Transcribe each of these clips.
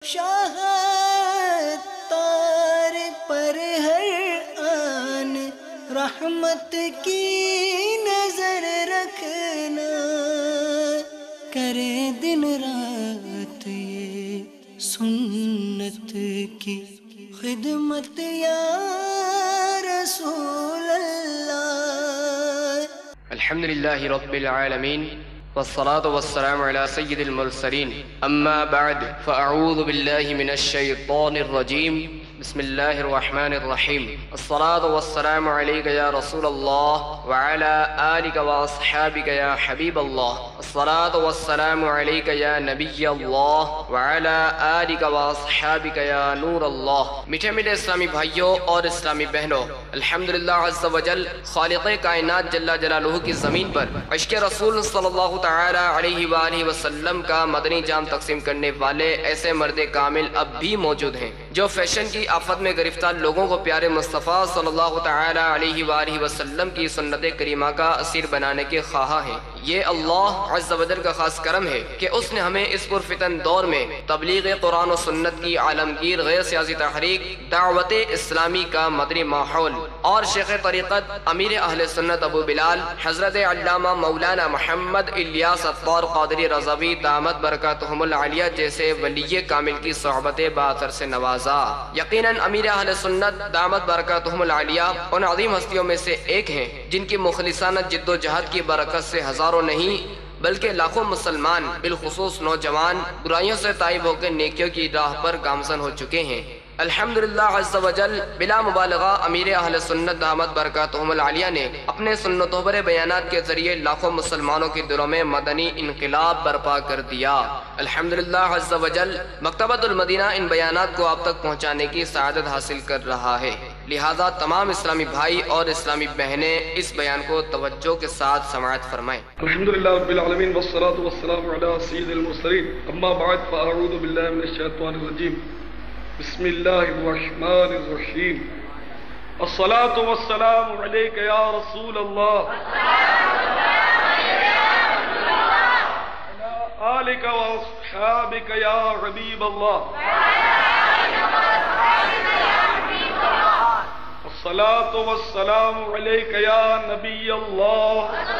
شاہ تار پر ہر آن رحمت کی نظر رکھنا، کرے دن رات یہ سنت کی خدمت یا رسول اللہ۔ الحمدللہ رب العالمین والصلاة والسلام على سید المرسلین، اما بعد فاعوذ باللہ من الشیطان الرجیم، بسم اللہ الرحمن الرحیم۔ الصلاة والسلام علیک یا رسول اللہ وعلى آلک واصحابک یا حبیب اللہ۔ الصلاة والسلام علیک یا نبی اللہ وعلى آلک واصحابک یا نور اللہ۔ میٹھے میٹھے اسلامی بھائیوں اور اسلامی بہنوں، الحمدللہ عز و جل خالق کائنات جل جلالہ کی زمین پر عشق رسول صلی اللہ تعالی علیہ وآلہ وسلم کا مدنی جام تقسیم کرنے والے ایسے مرد کامل اب بھی موجود ہیں جو فیشن کی آفت میں گرفتار لوگوں کو پیارے مصطفیٰ صلی اللہ تعالی علیہ وآلہ وسلم کی سنت کریمہ کا اسیر بنانے کے خواہاں ہیں۔ یہ اللہ عز و جل کا خاص کرم ہے کہ اس نے ہمیں اس پرفتن دور میں تبلیغ قرآن و سنت کی عالمگیر غیر سیاسی تحریک، دعوت اسلامی کا مدنی ماحول اور شیخ طریقت امیر اہل سنت ابو بلال حضرت علامہ مولانا محمد الیاس عطار قادری رضوی دامت برکاتہم العالیہ جیسے ولی کامل کی صحبت باثر سے نوازا۔ یقیناً امیر اہل سنت دامت برکاتہم العالیہ ان عظیم ہستیوں میں سے ایک ہیں جن کی مخلصانہ جد و جہد کی برکت سے ہزاروں نہیں بلکہ لاکھوں مسلمان بالخصوص نوجوان برائیوں سے تائب ہو کے نیکیوں کی راہ پر گامزن ہو چکے ہیں۔ الحمدللہ عز و جل بلا مبالغہ امیر اہل سنت دامت برکاتہم العالیہ نے اپنے سنتوں پر بیانات کے ذریعے لاکھوں مسلمانوں کے دلوں میں مدنی انقلاب برپا کر دیا۔ الحمدللہ عز و جل مکتبۃ المدینہ ان بیانات کو آپ تک پہنچانے کی سعادت حاصل کر رہا ہے، لہذا تمام اسلامی بھائی اور اسلامی بہنیں اس بیان کو توجہ کے ساتھ سماعت فرمائیں۔ الحمدللہ رب العالمین والصلاة والسلام علی سید المرسلین، اما بعد فاعوذ باللہ من الشیطان الرجیم، بسم اللہ الرحمن الرحیم۔ الصلاة والسلام علیک یا رسول اللہ وعلی آلک واصحابک یا حبیب اللہ۔ الصلاة والسلام علیک یا نبی اللہ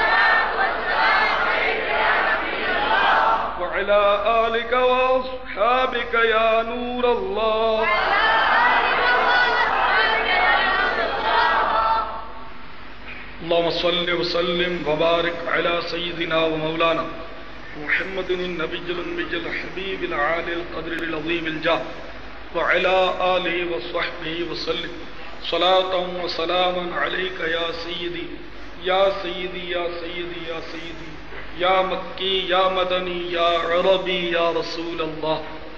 وعلى آلك وأصحابك يا نور الله۔ اللهم صل وسلم وبارك على سيدنا ومولانا محمد النبي الأمي الحبيب العالي القدر العظيم الجاه وعلى آله وصحبه وسلم صلاة وسلاما عليك يا سيدي يا سيدي يا سيدي يا سيدي یا مکی یا مدنی یا عربی یا رسول اللہ۔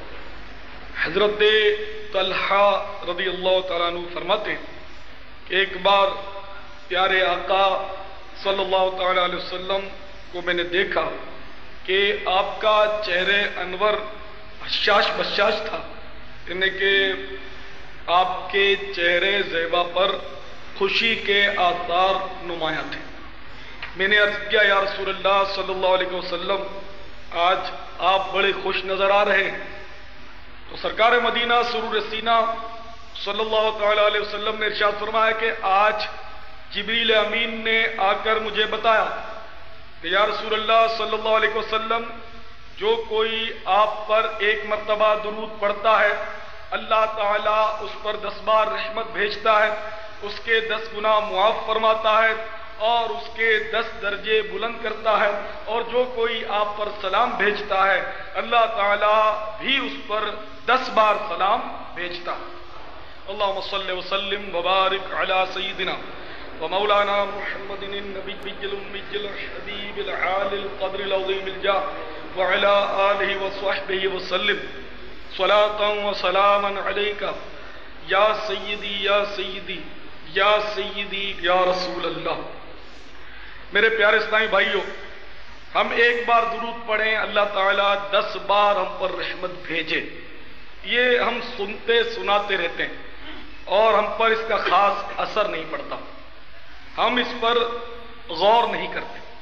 حضرت طلحہ رضی اللہ تعالیٰ عنہ فرماتے ہیں کہ ایک بار پیارے آقا صلی اللہ تعالیٰ علیہ وسلم کو میں نے دیکھا کہ آپ کا چہرے انور حشاش بشاش تھا، یعنی کہ آپ کے چہرے زیبا پر خوشی کے آثار نمایاں تھے۔ میں نے عرض کیا یا رسول اللہ صلی اللہ علیہ وسلم آج آپ بڑے خوش نظر آ رہے ہیں، تو سرکار مدینہ سرور سینہ صلی اللہ تعالی علیہ وسلم نے ارشاد فرمایا کہ آج جبریل امین نے آ کر مجھے بتایا کہ یا رسول اللہ صلی اللہ علیہ وسلم جو کوئی آپ پر ایک مرتبہ درود پڑھتا ہے اللہ تعالیٰ اس پر 10 بار رحمت بھیجتا ہے، اس کے 10 گناہ معاف فرماتا ہے اور اس کے 10 درجے بلند کرتا ہے، اور جو کوئی آپ پر سلام بھیجتا ہے اللہ تعالیٰ بھی اس پر 10 بار سلام بھیجتا ہے۔ اللہم صلی وسلم وبارک علی سیدنا ومولانا محمد النبی الأمی الحبیب العالی القدر العظیم الجاہ وعلی آلہ وصحبہ وسلم صلاة وسلاما علیک یا سیدی یا سیدی یا سیدی یا رسول اللہ۔ میرے پیارے اسلامی بھائیوں، ہم ایک بار درود پڑھیں اللہ تعالیٰ 10 بار ہم پر رحمت بھیجے، یہ ہم سنتے سناتے رہتے ہیں اور ہم پر اس کا خاص اثر نہیں پڑتا، ہم اس پر غور نہیں کرتے،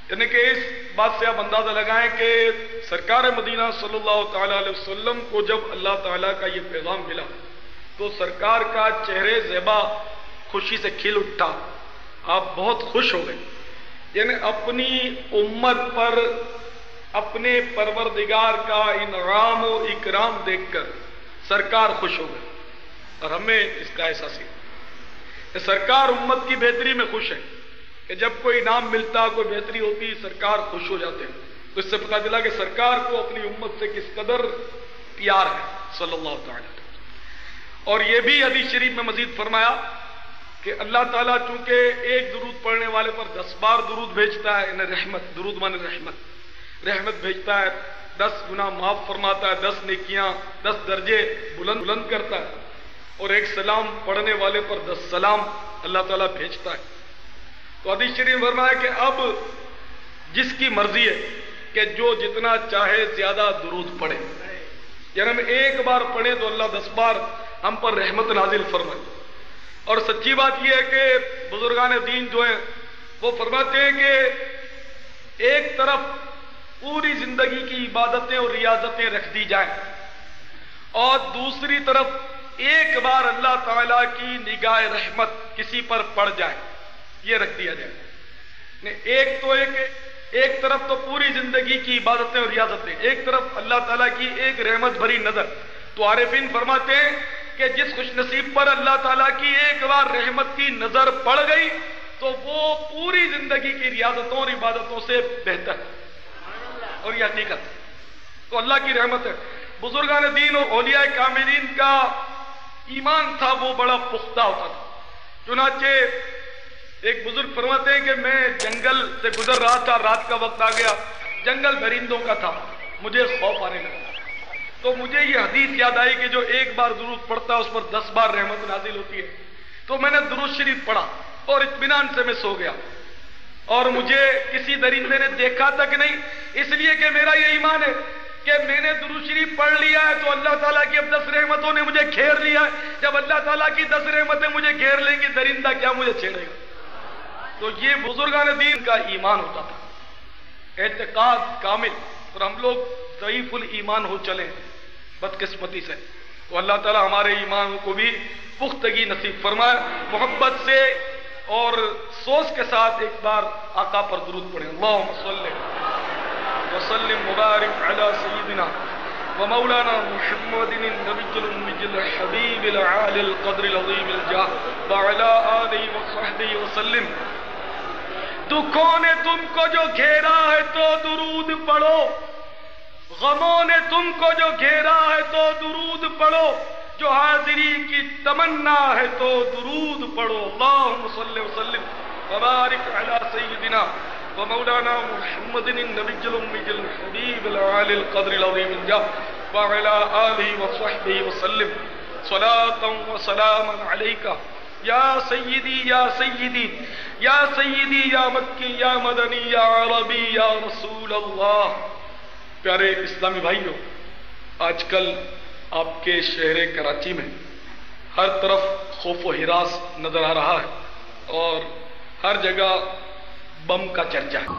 یعنی کہ اس بات سے آپ اندازہ لگائیں کہ سرکار مدینہ صلی اللہ تعالی علیہ وسلم کو جب اللہ تعالیٰ کا یہ پیغام ملا تو سرکار کا چہرے زیبا خوشی سے کھل اٹھا، آپ بہت خوش ہو گئے. یعنی اپنی امت پر اپنے پروردگار کا انعام و اکرام دیکھ کر سرکار خوش ہو گئے، اور ہمیں اس کا احساس ہے کہ سرکار امت کی بہتری میں خوش ہے کہ جب کوئی انعام ملتا، کوئی بہتری ہوتی، سرکار خوش ہو جاتے ہیں. تو اس سے پتہ چلا کہ سرکار کو اپنی امت سے کس قدر پیار ہے صلی اللہ تعالی وسلم. اور یہ بھی حدیث شریف میں مزید فرمایا کہ اللہ تعالیٰ چونکہ ایک درود پڑھنے والے پر 10 بار درود بھیجتا ہے، انہیں رحمت، درود مانے رحمت بھیجتا ہے، 10 گناہ معاف فرماتا ہے، 10 نیکیاں، 10 درجے بلند کرتا ہے، اور ایک سلام پڑھنے والے پر 10 سلام اللہ تعالیٰ بھیجتا ہے. تو حدیث شریف میں فرمایا کہ اب جس کی مرضی ہے کہ جو جتنا چاہے زیادہ درود پڑھے، یعنی ہم ایک بار پڑھیں تو اللہ 10 بار ہم پر رحمت نازل فرمائے. اور سچی بات یہ ہے کہ بزرگان دین جو ہیں وہ فرماتے ہیں کہ ایک طرف پوری زندگی کی عبادتیں اور ریاضتیں رکھ دی جائیں، اور دوسری طرف ایک بار اللہ تعالیٰ کی نگاہ رحمت کسی پر پڑ جائے، یہ رکھ دیا جائے. ایک طرف تو پوری زندگی کی عبادتیں اور ریاضتیں، ایک طرف اللہ تعالیٰ کی ایک رحمت بھری نظر. تو عارفین فرماتے ہیں کہ جس خوش نصیب پر اللہ تعالیٰ کی ایک بار رحمت کی نظر پڑ گئی تو وہ پوری زندگی کی ریاضتوں اور عبادتوں سے بہتر ہے، اور یہ حقیقت ہے. تو اللہ کی رحمت ہے. بزرگان دین اور اولیاء کاملین کا ایمان تھا وہ بڑا پختہ ہوتا تھا. چنانچہ ایک بزرگ فرماتے ہیں کہ میں جنگل سے گزر رہا تھا، رات کا وقت آ گیا، جنگل درندوں کا تھا، مجھے خوف آنے لگا. تو مجھے یہ حدیث یاد آئی کہ جو ایک بار درود پڑھتا ہے اس پر 10 بار رحمت نازل ہوتی ہے. تو میں نے درود شریف پڑھا اور اطمینان سے میں سو گیا، اور مجھے کسی درندے نے دیکھا تک نہیں، اس لیے کہ میرا یہ ایمان ہے کہ میں نے درود شریف پڑھ لیا ہے تو اللہ تعالیٰ کی اب 10 رحمتوں نے مجھے گھیر لیا ہے. جب اللہ تعالیٰ کی 10 رحمتیں مجھے گھیر لیں گی، درندہ کیا مجھے چھیڑے گا. تو یہ بزرگان دین کا ایمان ہوتا تھا، اعتقاد کامل. اور ہم لوگ ضعیف الایمان ہو چلے بدقسمتی سے. تو اللہ تعالیٰ ہمارے ایمان کو بھی پختگی نصیب فرمائے. محبت سے اور سوچ کے ساتھ ایک بار آقا پر درود پڑھیں. اللہم صلی وسلم مبارک علی سیدنا ومولانا محمد النبی الأمی الحبیب العالی القدر العظیم الجاہ وعلی آلہ وصحبہ وسلم. دکھوں نے تم کو جو گھیرا ہے تو درود پڑھو، غموں نے تم کو جو گھیرا ہے تو درود پڑھو، جو حاضری کی تمنا ہے تو درود پڑھو. اللہم صلی وسلم وبارک علی سیدنا ومولانا محمد النبی الأمی الحبیب العالی القدر العظیم الجاہ وعلی آلہ وصحبہ وسلم. صلاۃ وسلاما علیکہ یا سیدی یا سیدی یا سیدی یا مکی یا مدنی یا عربی یا رسول اللہ. پیارے اسلامی بھائیوں، آج کل آپ کے شہر کراچی میں ہر طرف خوف و ہراس نظر آ رہا ہے اور ہر جگہ بم کا چرچا ہے.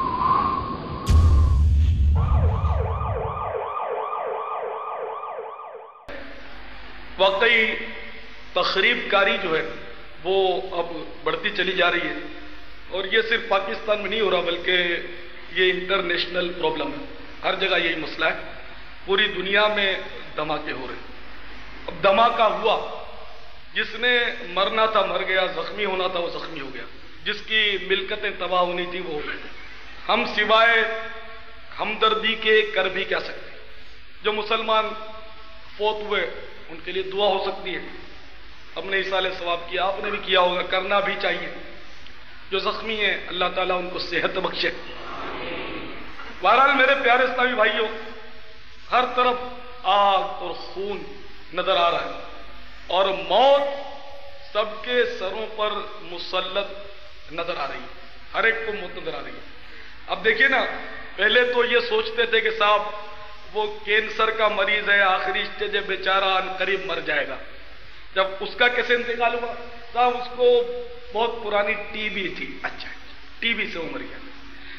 واقعی تخریب کاری جو ہے وہ اب بڑھتی چلی جا رہی ہے، اور یہ صرف پاکستان میں نہیں ہو رہا بلکہ یہ انٹرنیشنل پرابلم ہے. ہر جگہ یہی مسئلہ ہے. پوری دنیا میں دھماکے ہو رہے ہیں. اب دھماکہ ہوا، جس نے مرنا تھا مر گیا، زخمی ہونا تھا وہ زخمی ہو گیا، جس کی ملکتیں تباہ ہونی تھی وہ ہو گئی. ہم سوائے ہمدردی کے کر بھی کیا سکتے ہیں. جو مسلمان فوت ہوئے ان کے لیے دعا ہو سکتی ہے، ہم نے ایصال ثواب کیا، آپ نے بھی کیا ہوگا، کرنا بھی چاہیے. جو زخمی ہیں اللہ تعالیٰ ان کو صحت بخشے. بہرحال میرے پیارے اسلامی بھائیوں، ہر طرف آگ اور خون نظر آ رہا ہے اور موت سب کے سروں پر مسلط نظر آ رہی ہے. ہر ایک کو موت نظر آ رہی ہے. اب دیکھیے نا، پہلے تو یہ سوچتے تھے کہ صاحب وہ کینسر کا مریض ہے، آخری اسٹیج ہے، بیچارہ ان قریب مر جائے گا. جب اس کا کیسے انتقال ہوا؟ صاحب اس کو بہت پرانی ٹی بی تھی. اچھا ٹی بی سے وہ مر گیا.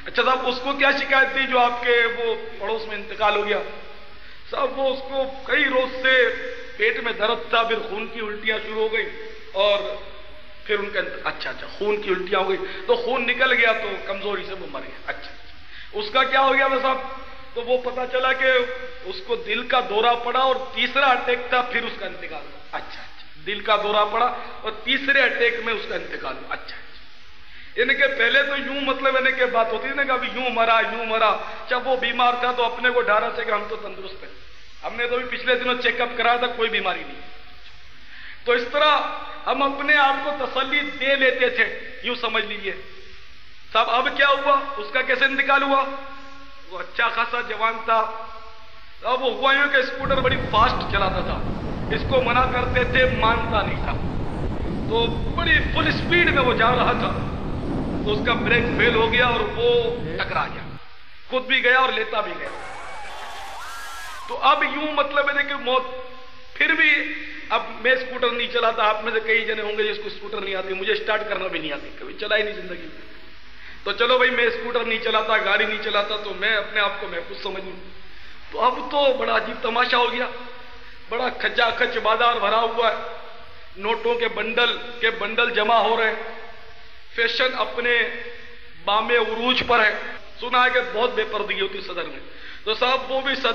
اچھا صاحب اس کو کیا شکایت تھی جو آپ کے وہ پڑوس میں انتقال ہو گیا؟ صاحب وہ اس کو کئی روز سے پیٹ میں درد تھا، پھر خون کی الٹیاں شروع ہو گئی اور پھر ان کا اچھا خون کی الٹیاں ہو گئی تو خون نکل گیا تو کمزوری سے وہ مر گیا۔ اچھا اس کا کیا ہو گیا تھا صاحب؟ تو وہ پتا چلا کہ اس کو دل کا دورہ پڑا اور تیسرا اٹیک تھا، پھر اس کا انتقال ہوا۔ اچھا دل کا دورہ پڑا اور تیسرے اٹیک میں اس کا انتقال ہوا۔ اچھا یعنی کہ پہلے تو یوں مطلب یعنی کہ بات ہوتی ہے نا کہ ابھی یوں مرا، جب وہ بیمار تھا تو اپنے کو ڈھارا سے کہ ہم تو تندرست ہیں، ہم نے تو بھی پچھلے دنوں چیک اپ کرایا تھا، کوئی بیماری نہیں۔ تو اس طرح ہم اپنے آپ کو تسلی دے لیتے تھے، یوں سمجھ لیجیے صاحب۔ اب کیا ہوا؟ اس کا کیسے انتقال ہوا؟ وہ اچھا خاصا جوان تھا، اب وہ ہوا یوں کہ اسکوٹر بڑی فاسٹ چلاتا تھا، اس کو منع کرتے تھے مانتا نہیں تھا، تو بڑی فل اسپیڈ میں وہ جا رہا تھا تو اس کا بریک فیل ہو گیا اور وہ ٹکرا گیا، خود بھی گیا اور لیتا بھی گیا۔ تو اب یوں مطلب ہے کہ موت پھر بھی اب میں اسکوٹر نہیں چلاتا، آپ میں سے کئی جنے ہوں گے جس کو اسکوٹر نہیں آتی، مجھے اسٹارٹ کرنا بھی نہیں آتی، کبھی چلا ہی نہیں زندگی میں۔ تو چلو بھائی میں اسکوٹر نہیں چلاتا، گاڑی نہیں چلاتا، تو میں اپنے آپ کو محفوظ سمجھ لوں۔ تو اب تو بڑا عجیب تماشا ہو گیا، بڑا کھچا کھچ بازار بھرا ہوا ہے، نوٹوں کے بنڈل جمع ہو رہے ہیں، فیشن اپنے بام عروج پر ہے۔ سنا ہے کہ بہت بے پردگی ہوتی صدر میں، تو صاحب وہ بھی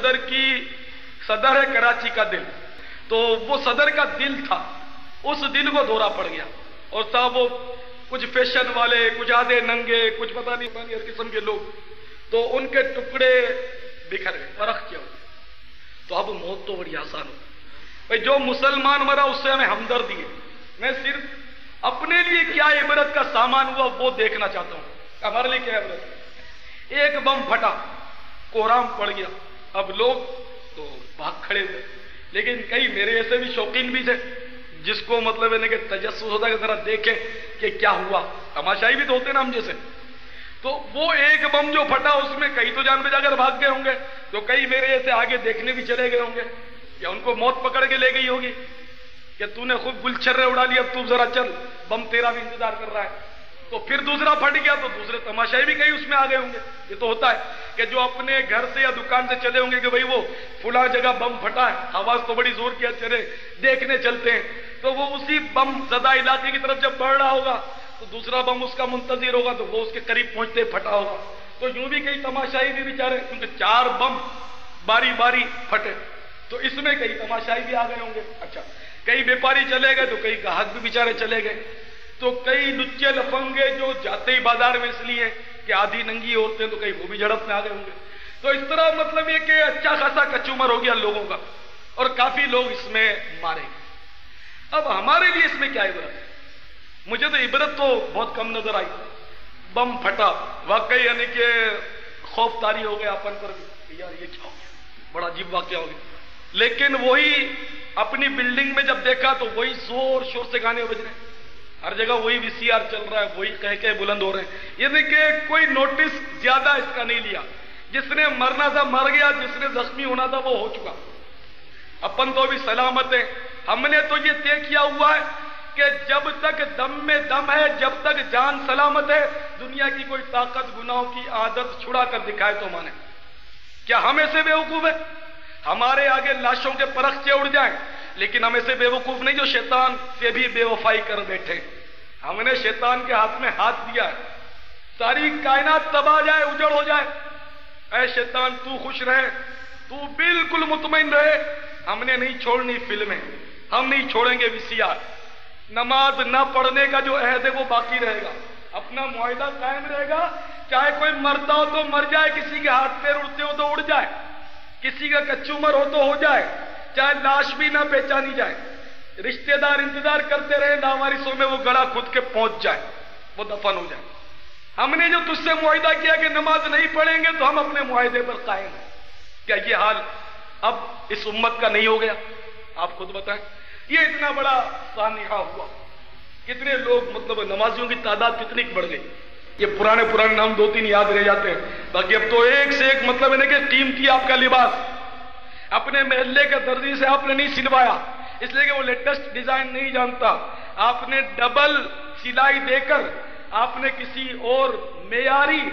صدر ہے کراچی کا دل، تو وہ صدر کا دل تھا، اس دل کو دورہ پڑ گیا، اور صاحب وہ کچھ فیشن والے، کچھ آدھے ننگے، کچھ پتہ نہیں ہر قسم کے لوگ، تو ان کے ٹکڑے بکھر گئے، فرق کیا ہو۔ تو اب موت تو بڑی آسان ہو بھائی، جو مسلمان مرا اس سے ہمیں ہمدردی ہے۔ میں صرف اپنے لیے کیا عبرت کا سامان ہوا وہ دیکھنا چاہتا ہوں، ہمارے لیے کیا عبرت ہے۔ ایک بم پھٹا، کوہرام پڑ گیا، اب لوگ تو بھاگ کھڑے ہوئے، لیکن کئی میرے ایسے بھی شوقین بھی تھے جس کو مطلب ہے کہ تجسس ہوتا ہے کہ ذرا دیکھیں کہ کیا ہوا، تماشائی بھی تو ہوتے نا ہم جیسے۔ تو وہ ایک بم جو پھٹا اس میں کئی تو جان بچا کر بھاگ گئے ہوں گے، تو کئی میرے ایسے آگے دیکھنے بھی چلے گئے ہوں گے، یا ان کو موت پکڑ کے لے گئی ہوگی کہ تو نے خوب گل چھرے اڑا لیا، اب تو ذرا چل، بم تیرا بھی انتظار کر رہا ہے۔ تو پھر دوسرا پھٹ گیا تو دوسرے تماشائی بھی کئی اس میں آ گئے ہوں گے۔ یہ تو ہوتا ہے کہ جو اپنے گھر سے یا دکان سے چلے ہوں گے کہ بھئی وہ فلاں جگہ بم پھٹا ہے، آواز تو بڑی زور کی ہے، چلے دیکھنے چلتے ہیں، تو وہ اسی بم زدہ علاقے کی طرف جب بڑھ رہا ہوگا تو دوسرا بم اس کا منتظر ہوگا تو وہ اس کے قریب پہنچتے پھٹا ہوگا۔ تو یوں بھی کئی تماشائی بھی بیچارے، کیونکہ 4 بم باری باری پھٹے، تو اس میں کئی تماشائی بھی آ گئے ہوں گے۔ اچھا کئی بیپاری چلے گئے تو کئی گاہک بھی بیچارے چلے گئے، تو کئی لچے لفنگے جو جاتے ہی بازار میں اس لیے کہ آدھی ننگی ہوتے ہیں تو کئی وہ بھی جھڑپ میں آ گئے ہوں گے۔ تو اس طرح مطلب یہ کہ اچھا خاصا کچومر ہو گیا لوگوں کا، اور کافی لوگ اس میں مارے گئے۔ اب ہمارے لیے اس میں کیا عبرت ہے؟ مجھے تو عبرت تو بہت کم نظر آئی۔ بم پھٹا، واقعی یعنی کہ خوف طاری ہو گیا اپن پر بھی، یار یہ کیا ہو گیا، بڑا عجیب واقعہ ہو گیا۔ لیکن وہی اپنی بلڈنگ میں جب دیکھا تو وہی زور شور سے گانے بج رہے ہیں، ہر جگہ وہی VCR چل رہا ہے، وہی کہہ بلند ہو رہے ہیں۔ یہ دیکھیں کوئی نوٹس زیادہ اس کا نہیں لیا، جس نے مرنا تھا مر گیا، جس نے زخمی ہونا تھا وہ ہو چکا، اپن تو بھی سلامت ہے۔ ہم نے تو یہ طے کیا ہوا ہے کہ جب تک دم میں دم ہے، جب تک جان سلامت ہے، دنیا کی کوئی طاقت گناہوں کی عادت چھڑا کر دکھائے تو مانے۔ کیا ہم ایسے بیوقوف ہیں؟ ہمارے آگے لاشوں کے پرخچے اڑ جائیں، لیکن ہم ایسے بیوقوف نہیں جو شیطان سے بھی بے وفائی کر بیٹھے۔ ہم نے شیطان کے ہاتھ میں ہاتھ دیا ہے، ساری کائنات تباہ جائے، اجڑ ہو جائے، اے شیطان تو خوش رہے، تو بالکل مطمئن رہے، ہم نے نہیں چھوڑنی فلمیں، ہم نہیں چھوڑیں گے VCR، نماز نہ پڑھنے کا جو عہد ہے وہ باقی رہے گا، اپنا معاہدہ قائم رہے گا، چاہے کوئی مرتا ہو تو مر جائے، کسی کے ہاتھ پیر اڑتے ہو تو اڑ جائے، کسی کا کچومر ہو تو ہو جائے، چاہے لاش بھی نہ پہچانی جائے، رشتہ دار انتظار کرتے رہے لاوارثوں میں وہ گڑا خود کے پہنچ جائے، وہ دفن ہو جائے۔ ہم نے جو تجھ سے معاہدہ کیا کہ نماز نہیں پڑھیں گے تو ہم اپنے معاہدے پر قائم ہیں۔ کیا یہ حال اب اس امت کا نہیں ہو گیا؟ آپ خود بتائیں، یہ اتنا بڑا سانحہ ہوا، کتنے لوگ مطلب نمازیوں کی تعداد کتنی بڑھ گئی۔ یہ پرانے نام 2-3 یاد رہ جاتے ہیں، باقی اب تو ایک سے ایک مطلب ہے کہ قیمتی آپ کا لباس اپنے محلے کے درزی سے آپ نے نہیں سلوایا، اس لیے کہ وہ لیٹسٹ ڈیزائن نہیں جانتا، آپ نے ڈبل سلائی دے کر آپ نے کسی اور معیاری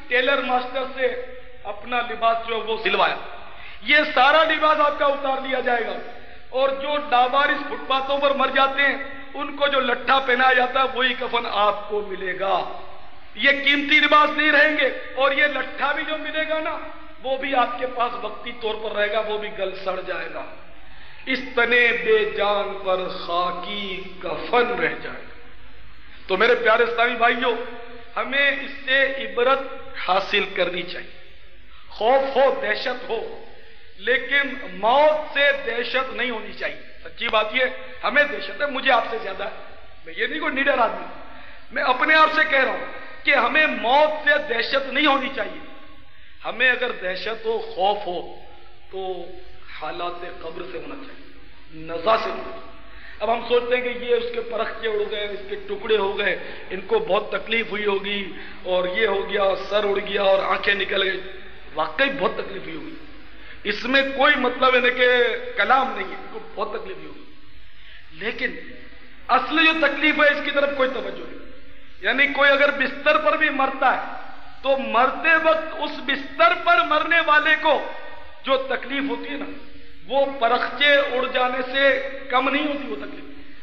ٹیلر ماسٹر سے اپنا لباس جو ہے وہ سلوایا، یہ سارا لباس آپ کا اتار لیا جائے گا، اور جو لاوارث فٹ پاتھوں پر مر جاتے ہیں ان کو جو لٹھا پہنایا جاتا ہے وہی کفن آپ کو ملے گا. یہ قیمتی لباس نہیں رہیں گے، اور یہ لٹھا بھی جو ملے گا نا وہ بھی آپ کے پاس وقتی طور پر رہے گا، وہ بھی گل سڑ جائے گا. اس تنے بے جان پر خاکی کفن رہ جائے گا. تو میرے پیارے اسلامی بھائیوں، ہمیں اس سے عبرت حاصل کرنی چاہیے. خوف ہو، دہشت ہو، لیکن موت سے دہشت نہیں ہونی چاہیے. سچی بات یہ ہمیں دہشت ہے، مجھے آپ سے زیادہ ہے، میں یہ نہیں کوئی نیڈر آدمی، میں اپنے آپ سے کہہ رہا ہوں کہ ہمیں موت سے دہشت نہیں ہونی چاہیے. ہمیں اگر دہشت ہو، خوف ہو، تو حالات قبر سے ہونا چاہیے، نزا سے ہونا چاہیے. اب ہم سوچتے ہیں کہ یہ اس کے پرخچے اڑ گئے، اس کے ٹکڑے ہو گئے، ان کو بہت تکلیف ہوئی ہوگی، اور یہ ہو گیا، سر اڑ گیا اور آنکھیں نکل گئی. واقعی بہت تکلیف ہوئی ہوگی، اس میں کوئی مطلب ہے کہ کلام نہیں ہے، ان کو بہت تکلیف ہوئی ہوگی. لیکن اصل جو تکلیف ہے اس کی طرف کوئی توجہ نہیں. یعنی کوئی اگر بستر پر بھی مرتا ہے تو مرتے وقت اس بستر پر مرنے والے کو جو تکلیف ہوتی ہے نا وہ پرخچے اڑ جانے سے کم نہیں ہوتی وہ تکلیف.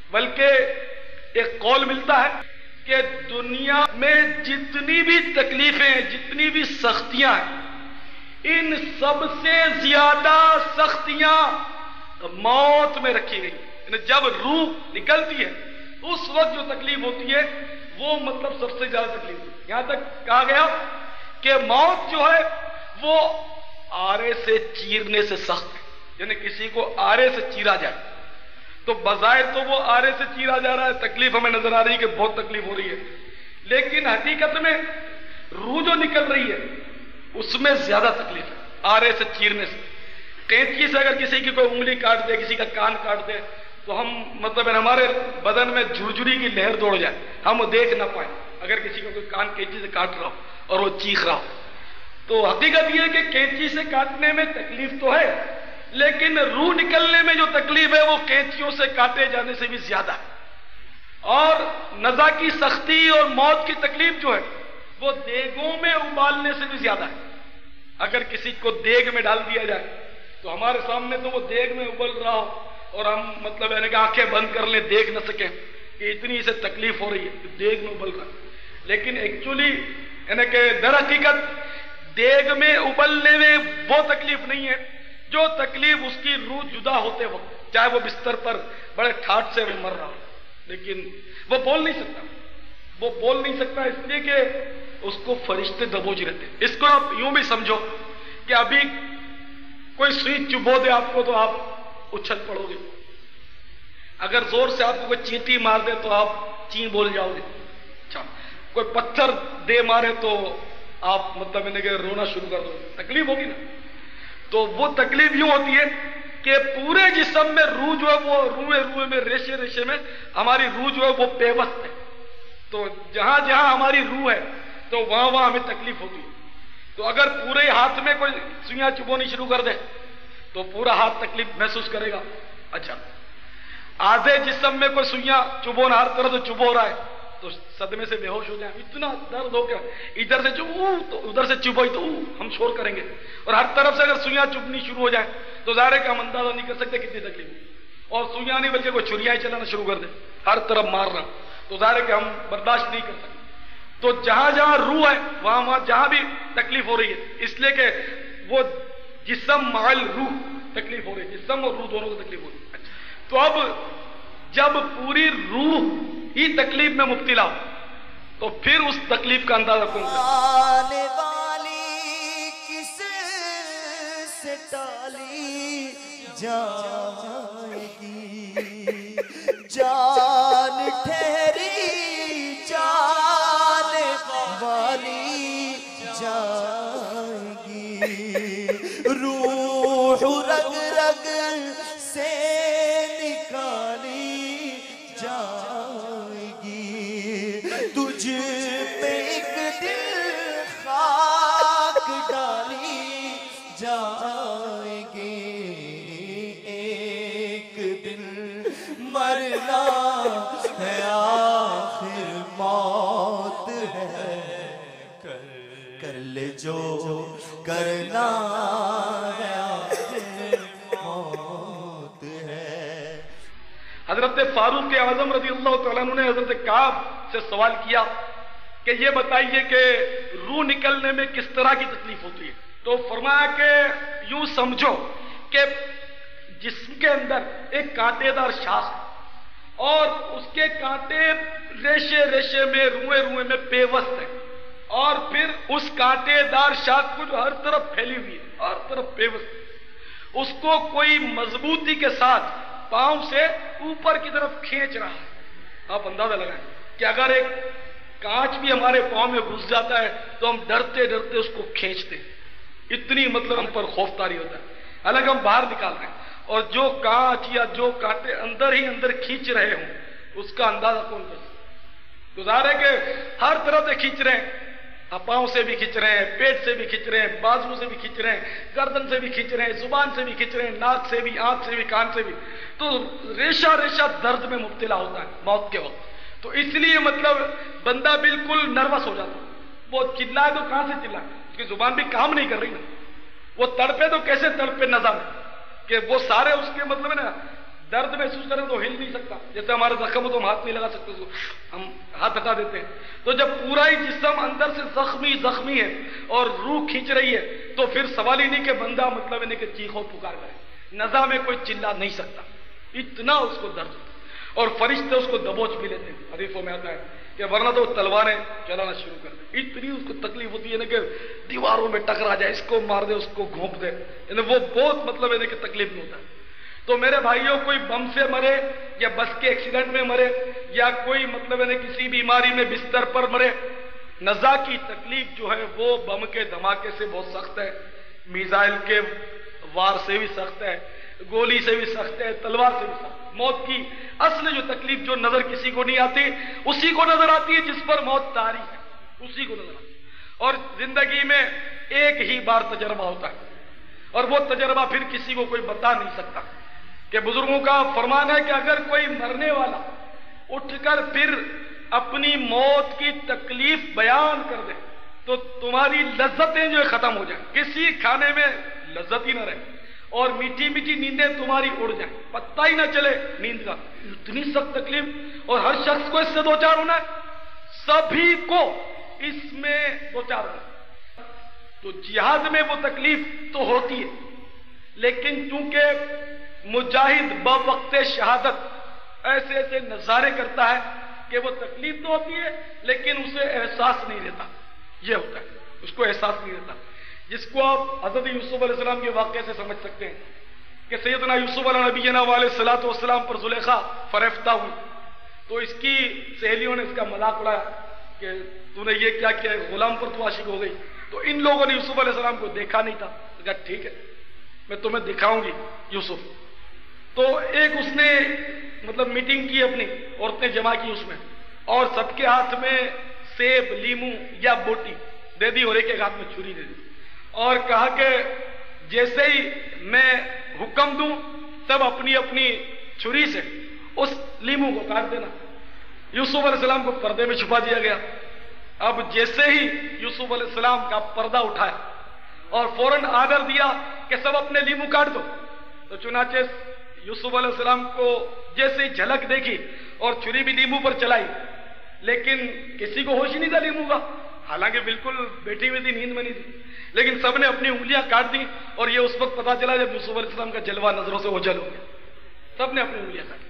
بلکہ ایک قول ملتا ہے کہ دنیا میں جتنی بھی تکلیفیں، جتنی بھی سختیاں ہیں، ان سب سے زیادہ سختیاں موت میں رکھی گئی. یعنی جب روح نکلتی ہے اس وقت جو تکلیف ہوتی ہے وہ مطلب سب سے زیادہ تکلیف ہوتی ہے. یہاں تک کہا گیا کہ موت جو ہے وہ آرے سے چیرنے سے سخت ہے. یعنی کسی کو آرے سے چیرا جائے تو بظاہر تو وہ آرے سے چیرا جا رہا ہے، تکلیف ہمیں نظر آ رہی ہے کہ بہت تکلیف ہو رہی ہے، لیکن حقیقت میں روح جو نکل رہی ہے اس میں زیادہ تکلیف ہے آرے سے چیرنے سے. قینچی سے اگر کسی کی کوئی انگلی کاٹ دے، کسی کا کان کاٹ دے تو ہم مطلب ہمارے بدن میں جھرجھری کی لہر دوڑ جائے، ہم وہ دیکھ نہ پائیں اگر کسی کو کوئی کان قینچی سے کاٹ رہا ہو اور وہ چیخ رہا ہو. تو حقیقت یہ ہے کہ قینچی سے کاٹنے میں تکلیف تو ہے، لیکن روح نکلنے میں جو تکلیف ہے وہ قینچیوں سے کاٹے جانے سے بھی زیادہ ہے. اور نزا کی سختی اور موت کی تکلیف جو ہے وہ دیگوں میں ابالنے سے بھی زیادہ ہے. اگر کسی کو دیگ میں ڈال دیا جائے تو ہمارے سامنے تو وہ دیگ میں ابل رہا ہو اور ہم مطلب یعنی کہ آنکھیں بند کر لیں، دیکھ نہ سکیں کہ اتنی اسے تکلیف ہو رہی ہے کہ دیگ میں ابل رہا ہے. لیکن ایکچولی یعنی کہ در حقیقت دیگ میں ابلنے میں وہ تکلیف نہیں ہے جو تکلیف اس کی روح جدا ہوتے وقت، چاہے وہ بستر پر بڑے ٹھاٹ سے وہ مر رہا ہو، لیکن وہ بول نہیں سکتا. وہ بول نہیں سکتا اس لیے کہ اس کو فرشتے دبوچ رہتے. اس کو آپ یوں بھی سمجھو کہ ابھی کوئی سوئی چبو دے آپ کو تو آپ اچھل پڑو گے، اگر زور سے آپ کو کوئی چینٹی مار دے تو آپ چین بول جاؤ گے. اچھا کوئی پتھر دے مارے تو آپ مطلب کہ رونا شروع کر دو، تکلیف ہوگی نا. تو وہ تکلیف یوں ہوتی ہے کہ پورے جسم میں روح جو ہے وہ روئے میں ریشے ریشے میں ہماری روح جو ہے وہ پیوست ہے. تو جہاں جہاں ہماری روح ہے تو وہاں وہاں ہمیں تکلیف ہوتی ہے. تو اگر پورے ہاتھ میں کوئی سوئیاں چبونی شروع کر دے تو پورا ہاتھ تکلیف محسوس کرے گا. اچھا آدھے جسم میں کوئی سوئیاں چبونا ہر طرح سے چبو رہا ہے تو صدمے سے بے ہوش ہو جائیں، اتنا درد ہو گیا، ادھر سے چبو تو ادھر سے چبوئی تو ہم شور کریں گے. اور ہر طرف سے اگر سوئیاں چبنی شروع ہو جائیں تو ظاہر ہے کہ ہم اندازہ نہیں کر سکتے کتنی تکلیف ہوئی. اور سوئیاں نہیں بلکہ کوئی چھریاں چلانا شروع کر دے ہر طرف مار رہا تو ظاہر ہے کہ ہم برداشت نہیں کر سکتے. تو جہاں جہاں روح ہے وہاں وہاں جہاں بھی تکلیف ہو رہی ہے، اس لیے کہ وہ جسم مال روح تکلیف ہو رہی ہے، جسم اور روح دونوں کو تکلیف ہو رہی ہے. تو اب جب پوری روح ہی تکلیف میں مبتلا ہو تو پھر اس تکلیف کا اندازہ کون کرے؟ آنے والی کس سے ٹالی جائے گی، جان ٹھہری جان والی جائے گی، روح رگ رگ سے نکالی جائے گی، تجھ پہ ایک دل خاک ڈالی جائے گی، ایک دن مرنا ہے آخر موت ہے، کر لے حضرت فاروق اعظم رضی اللہ تعالیٰ عنہ نے حضرت کعب سے سوال کیا کہ یہ بتائیے کہ روح نکلنے میں کس طرح کی تکلیف ہوتی ہے؟ تو فرمایا کہ یوں سمجھو کہ جسم کے اندر ایک کانٹے دار شاخ اور اس کے کانٹے ریشے ریشے میں روئے روئے میں پیوست ہیں، اور پھر اس کانٹے دار شاخ کو جو ہر طرف پھیلی ہوئی ہے، ہر طرف پیوست، اس کو کوئی مضبوطی کے ساتھ پاؤں سے اوپر کی طرف کھینچ رہا ہے۔ آپ اندازہ لگائیں کہ اگر ایک کانچ بھی ہمارے پاؤں میں گھس جاتا ہے تو ہم ڈرتے ڈرتے اس کو کھینچتے ہیں، اتنی مطلب ہم پر خوف طاری ہوتا ہے، حالانکہ ہم باہر نکال رہے ہیں، اور جو کانچ یا جو کانٹے اندر ہی اندر کھینچ رہے ہوں اس کا اندازہ کون کر سکتا؟ گزارے کہ ہر طرف سے کھینچ رہے ہیں، پاؤں سے بھی کھینچ رہے ہیں، پیٹ سے بھی کھینچ رہے ہیں، بازو سے بھی کھینچ رہے ہیں، گردن سے بھی کھینچ رہے ہیں، زبان سے بھی کھینچ رہے ہیں، ناک سے بھی، آنکھ سے بھی، کان سے بھی، تو ریشہ ریشہ درد میں مبتلا ہوتا ہے موت کے وقت۔ تو اس لیے مطلب بندہ بالکل نروس ہو جاتا ہے، وہ چلائے تو کہاں سے چلائے، اس کی زبان بھی کام نہیں کر رہی نا، وہ تڑپے تو کیسے تڑپے نظام کہ وہ سارے اس کے مطلب ہے نا درد محسوس کریں تو ہل نہیں سکتا، جیسے ہمارا زخم ہو تو ہم ہاتھ نہیں لگا سکتے، اس کو ہم ہاتھ ہٹا دیتے ہیں۔ تو جب پورا ہی جسم اندر سے زخمی ہے اور روح کھینچ رہی ہے تو پھر سوال ہی نہیں کہ بندہ مطلب ہے کہ چیخ و پکار کرے، نزا میں کوئی چلا نہیں سکتا، اتنا اس کو درد ہوتا ہے، اور فرشتے اس کو دبوچ بھی لیتے ہیں۔ حدیثوں میں آتا ہے کہ ورنہ تو تلواریں چلانا شروع کر دیں، اتنی اس کو تکلیف ہوتی ہے نا کہ دیواروں میں ٹکرا جائے، اس کو مار دے، اس کو گھونپ دے، یعنی وہ بہت مطلب ہے کہ تکلیف میں ہوتا ہے۔ تو میرے بھائیوں، کوئی بم سے مرے یا بس کے ایکسیڈنٹ میں مرے یا کوئی مطلب ہے کسی بیماری میں بستر پر مرے، نزا کی تکلیف جو ہے وہ بم کے دھماکے سے بہت سخت ہے، میزائل کے وار سے بھی سخت ہے، گولی سے بھی سخت ہے، تلوار سے بھی سخت ہے۔ موت کی اصل جو تکلیف جو نظر کسی کو نہیں آتی، اسی کو نظر آتی ہے جس پر موت طاری ہے، اسی کو نظر آتی ہے، اور زندگی میں ایک ہی بار تجربہ ہوتا ہے، اور وہ تجربہ پھر کسی کو کوئی بتا نہیں سکتا۔ کہ بزرگوں کا فرمان ہے کہ اگر کوئی مرنے والا اٹھ کر پھر اپنی موت کی تکلیف بیان کر دے تو تمہاری لذتیں جو ختم ہو جائیں، کسی کھانے میں لذت ہی نہ رہے، اور میٹھی میٹھی نیندیں تمہاری اڑ جائیں، پتہ ہی نہ چلے نیند کا، اتنی سخت تکلیف، اور ہر شخص کو اس سے دو چار ہونا ہے، سبھی کو اس میں دو چار ہونا ہے۔ تو جہاد میں وہ تکلیف تو ہوتی ہے، لیکن چونکہ مجاہد بوقت شہادت ایسے ایسے نظارے کرتا ہے کہ وہ تکلیف تو ہوتی ہے لیکن اسے احساس نہیں رہتا، یہ ہوتا ہے، اس کو احساس نہیں رہتا، جس کو آپ حضرت یوسف علیہ السلام کے واقعے سے سمجھ سکتے ہیں کہ سیدنا یوسف علیہ نبینا علیہ الصلوۃ والسلام پر زلیخا فریفتہ ہوئی، تو اس کی سہیلیوں نے اس کا مذاق اڑایا کہ تو نے یہ کیا کیا، غلام پر تو عاشق ہو گئی۔ تو ان لوگوں نے یوسف علیہ السلام کو دیکھا نہیں تھا، کہا ٹھیک ہے میں تمہیں دکھاؤں گی یوسف۔ تو ایک اس نے مطلب میٹنگ کی، اپنی عورتیں جمع کی اس میں، اور سب کے ہاتھ میں سیب، لیمو یا بوٹی دے دی، اور ایک ایک ہاتھ میں چھری دے دی، اور کہا کہ جیسے ہی میں حکم دوں تب اپنی اپنی چھری سے اس لیمو کو کاٹ دینا۔ یوسف علیہ السلام کو پردے میں چھپا دیا گیا۔ اب جیسے ہی یوسف علیہ السلام کا پردہ اٹھایا اور فوراً آرڈر دیا کہ سب اپنے لیمو کاٹ دو، تو چنانچہ یوسف علیہ السلام کو جیسے ہی جھلک دیکھی اور چھری بھی لیمو پر چلائی، لیکن کسی کو ہوش ہی نہیں تھا لیمو کا، حالانکہ بالکل بیٹھی ہوئی تھی، نیند میں نہیں تھی، لیکن سب نے اپنی انگلیاں کاٹ دی، اور یہ اس وقت پتا چلا جب یوسف علیہ السلام کا جلوہ نظروں سے اوجھل ہو گیا، سب نے اپنی انگلیاں کاٹ دی۔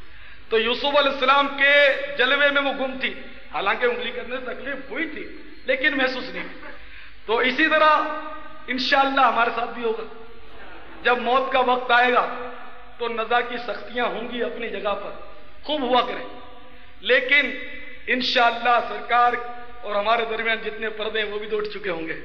تو یوسف علیہ السلام کے جلوے میں وہ گم تھی، حالانکہ انگلی کرنے سے تکلیف ہوئی تھی لیکن محسوس نہیں ہوئی۔ تو اسی طرح انشاءاللہ ہمارے ساتھ بھی ہوگا، جب موت کا وقت آئے گا تو نزا کی سختیاں ہوں گی اپنی جگہ پر، خوب ہوا کریں، لیکن انشاءاللہ سرکار اور ہمارے درمیان جتنے پردے ہیں وہ بھی تو اٹھ چکے ہوں گے۔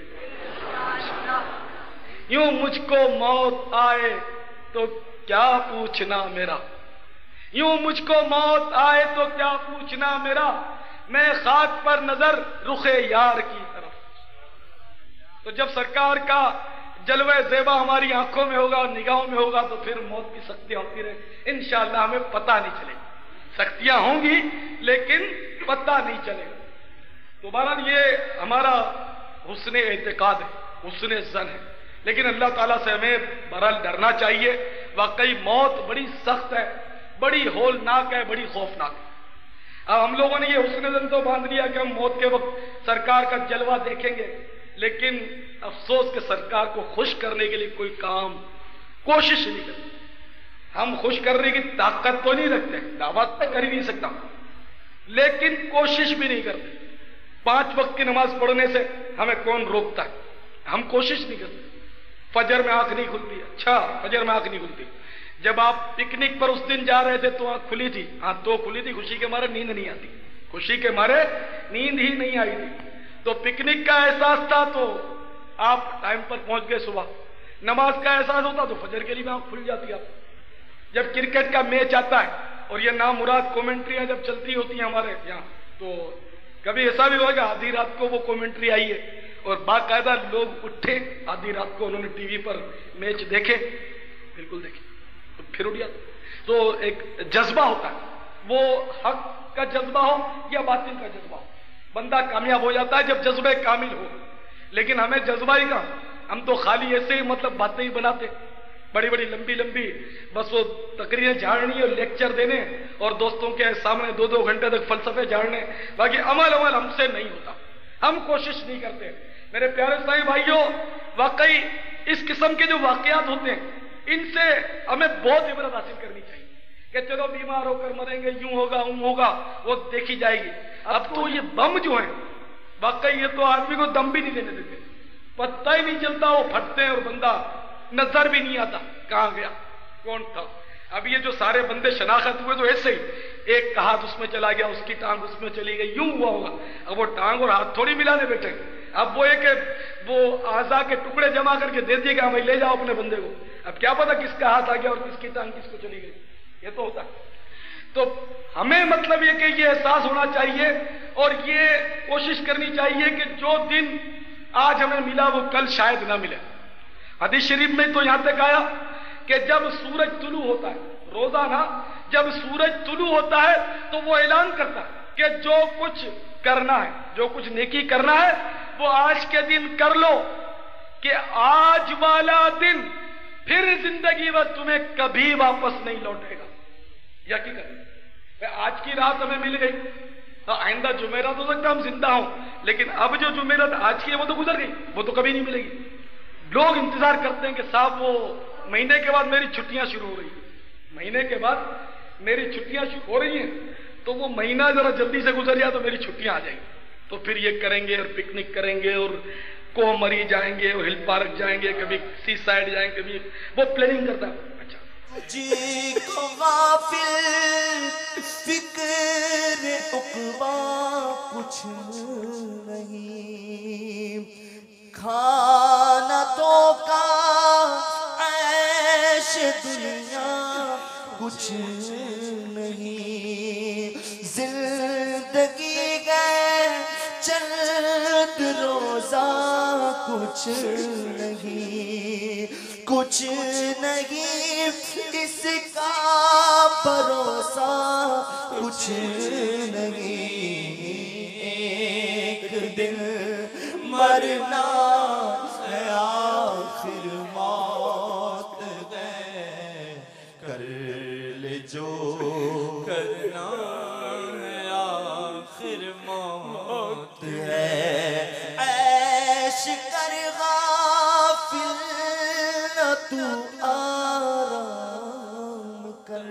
یوں مجھ کو موت آئے تو کیا پوچھنا میرا، یوں مجھ کو موت آئے تو کیا پوچھنا میرا، میں خاک پر نظر رخ یار کی طرف۔ تو جب سرکار کا جلوہ زیبا ہماری آنکھوں میں ہوگا اور نگاہوں میں ہوگا تو پھر موت کی سختیاں ہوتی رہے، انشاءاللہ ہمیں پتہ نہیں چلے گا، سختیاں ہوں گی لیکن پتہ نہیں چلے گا۔ تو بہرحال یہ ہمارا حسن اعتقاد ہے، حسن ظن ہے، لیکن اللہ تعالیٰ سے ہمیں بہرحال ڈرنا چاہیے۔ واقعی موت بڑی سخت ہے، بڑی ہولناک ہے، بڑی خوفناک ہے۔ اب ہم لوگوں نے یہ حسن زن تو باندھ لیا کہ ہم موت کے وقت سرکار کا جلوہ دیکھیں گے، لیکن افسوس کہ سرکار کو خوش کرنے کے لیے کوئی کام کوشش نہیں کرتے۔ ہم خوش کرنے کی طاقت تو نہیں رکھتے، دعوت تو کر ہی نہیں سکتا، لیکن کوشش بھی نہیں کرتے۔ 5 وقت کی نماز پڑھنے سے ہمیں کون روکتا ہے؟ ہم کوشش نہیں کرتے۔ فجر میں آنکھ نہیں کھلتی، اچھا فجر میں آنکھ نہیں کھلتی، جب آپ پکنک پر اس دن جا رہے تھے تو آنکھ کھلی تھی؟ ہاں تو کھلی تھی، خوشی کے مارے نیند نہیں آتی، خوشی کے مارے نیند ہی نہیں آئی تھی، تو پکنک کا احساس تھا تو آپ ٹائم پر پہنچ گئے صبح۔ نماز کا احساس ہوتا تو فجر کے لیے بھی آنکھ کھل جاتی آپ۔ جب کرکٹ کا میچ آتا ہے اور یہ نامراد کومنٹریاں جب چلتی ہوتی ہیں ہمارے یہاں، تو کبھی ایسا بھی ہوگا آدھی رات کو وہ کومنٹری آئی ہے اور باقاعدہ لوگ اٹھے آدھی رات کو، انہوں نے ٹی وی پر میچ دیکھے، بالکل دیکھے، تو پھر اٹھ جاتا۔ تو ایک جذبہ ہوتا ہے، وہ حق کا جذبہ ہو یا باطل کا جذبہ ہو، بندہ کامیاب ہو جاتا ہے جب جذبہ کامل ہو۔ لیکن ہمیں جذبہ ہی کہاں، ہم تو خالی ایسے ہی مطلب باتیں ہی بناتے، بڑی بڑی لمبی لمبی بس وہ تقریریں جھاڑنی اور لیکچر دینے اور دوستوں کے سامنے 2 گھنٹے تک فلسفے جھاڑنے، باقی عمل ہم سے نہیں ہوتا، ہم کوشش نہیں کرتے۔ میرے پیارے سائیں بھائیوں، واقعی اس قسم کے جو واقعات ہوتے ہیں ان سے ہمیں بہت عبرت حاصل کرنی چاہیے کہ چلو بیمار ہو کر مریں گے، یوں ہوگا ہوگا، وہ دیکھی جائے گی۔ اب تو یہ بم جو ہیں واقعی یہ تو آدمی کو دم بھی نہیں لینے دیتے، پتہ ہی نہیں چلتا، وہ پھٹتے ہیں اور بندہ نظر بھی نہیں آتا کہاں گیا، کون تھا۔ اب یہ جو سارے بندے شناخت ہوئے تو ایسے ہی ایک کا ہاتھ اس میں چلا گیا، اس کی ٹانگ اس میں چلی گئی، یوں ہوا ہوگا۔ اب وہ ٹانگ اور ہاتھ تھوڑی ملانے بیٹھے، اب وہ ایک وہ اعضاء کے ٹکڑے جمع کر کے دے دیے کہ بھائی لے جاؤ اپنے بندے کو، اب کیا پتا کس کا ہاتھ آ گیا اور کس کی ٹانگ کس کو چلی گئی، یہ تو ہوتا ہے۔ تو ہمیں مطلب یہ کہ یہ احساس ہونا چاہیے اور یہ کوشش کرنی چاہیے کہ جو دن آج ہمیں ملا وہ کل شاید نہ ملے۔ حدیث شریف میں تو یہاں تک آیا کہ جب سورج طلوع ہوتا ہے، روزانہ جب سورج طلوع ہوتا ہے تو وہ اعلان کرتا ہے کہ جو کچھ کرنا ہے، جو کچھ نیکی کرنا ہے وہ آج کے دن کر لو، کہ آج والا دن پھر زندگی میں تمہیں کبھی واپس نہیں لوٹے گا۔ یا کی کریں آج کی رات ہمیں مل گئی، آئندہ جمعرات ہو سکتا ہم زندہ ہوں، لیکن اب جو جمعرات آج کی ہے وہ تو گزر گئی، وہ تو کبھی نہیں ملے گی۔ لوگ انتظار کرتے ہیں کہ صاحب وہ مہینے کے بعد میری چھٹیاں شروع ہو رہی ہیں، مہینے کے بعد میری چھٹیاں شروع ہو رہی ہیں، تو وہ مہینہ ذرا جلدی سے گزر جائے تو میری چھٹیاں آ جائیں گی، تو پھر یہ کریں گے اور پکنک کریں گے اور کوہ مری جائیں گے اور ہل پارک جائیں گے، کبھی سی سائڈ جائیں گے، کبھی وہ پلاننگ کرتا ہے۔ جی کو غافل فکر عقبا کچھ نہیں، کھانا تو کا عیش دنیا کچھ نہیں، زندگی گئے چند روزہ کچھ نہیں، کچھ نہیں اس کا بھروسہ کچھ نہیں، ایک دن مرنا ہے آخر موت ہے، کر لے جو کرنا ہے آخر موت ہے، عیش کر غافل نہ تو آرام کر،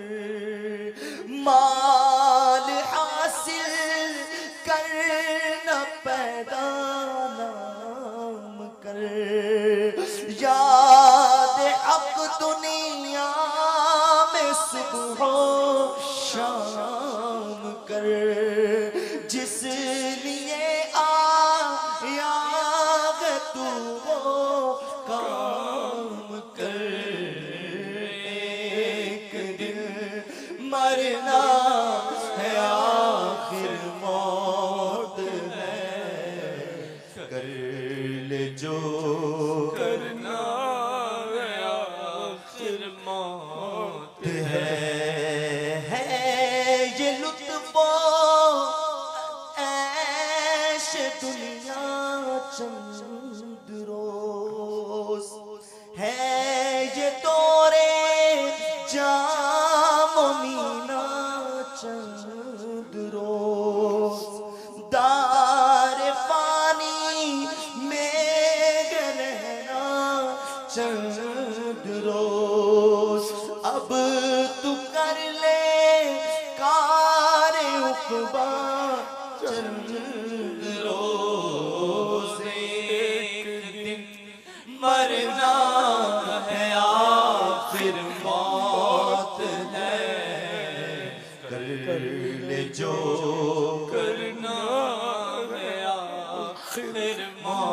مال حاصل کرنا پیدا نام کر، یاد حق دنیا میں صبح و شام کر، جس لیے آیا ہے تو وہ کام کر، ایک دن مرنا ہے آخر موت ہے، کر لے جو کرنا ہے آخر موت ہے یہ لطف و عیش دنیا چند روز ہے، یہ دورے جام و مینا چند روز دار فانی میں رہنا چند روز اب تو کر لے کار عقبہ چند روز ایک دن مرنا ہے آخر موت ہے کر لے جو کرنا ہے آخر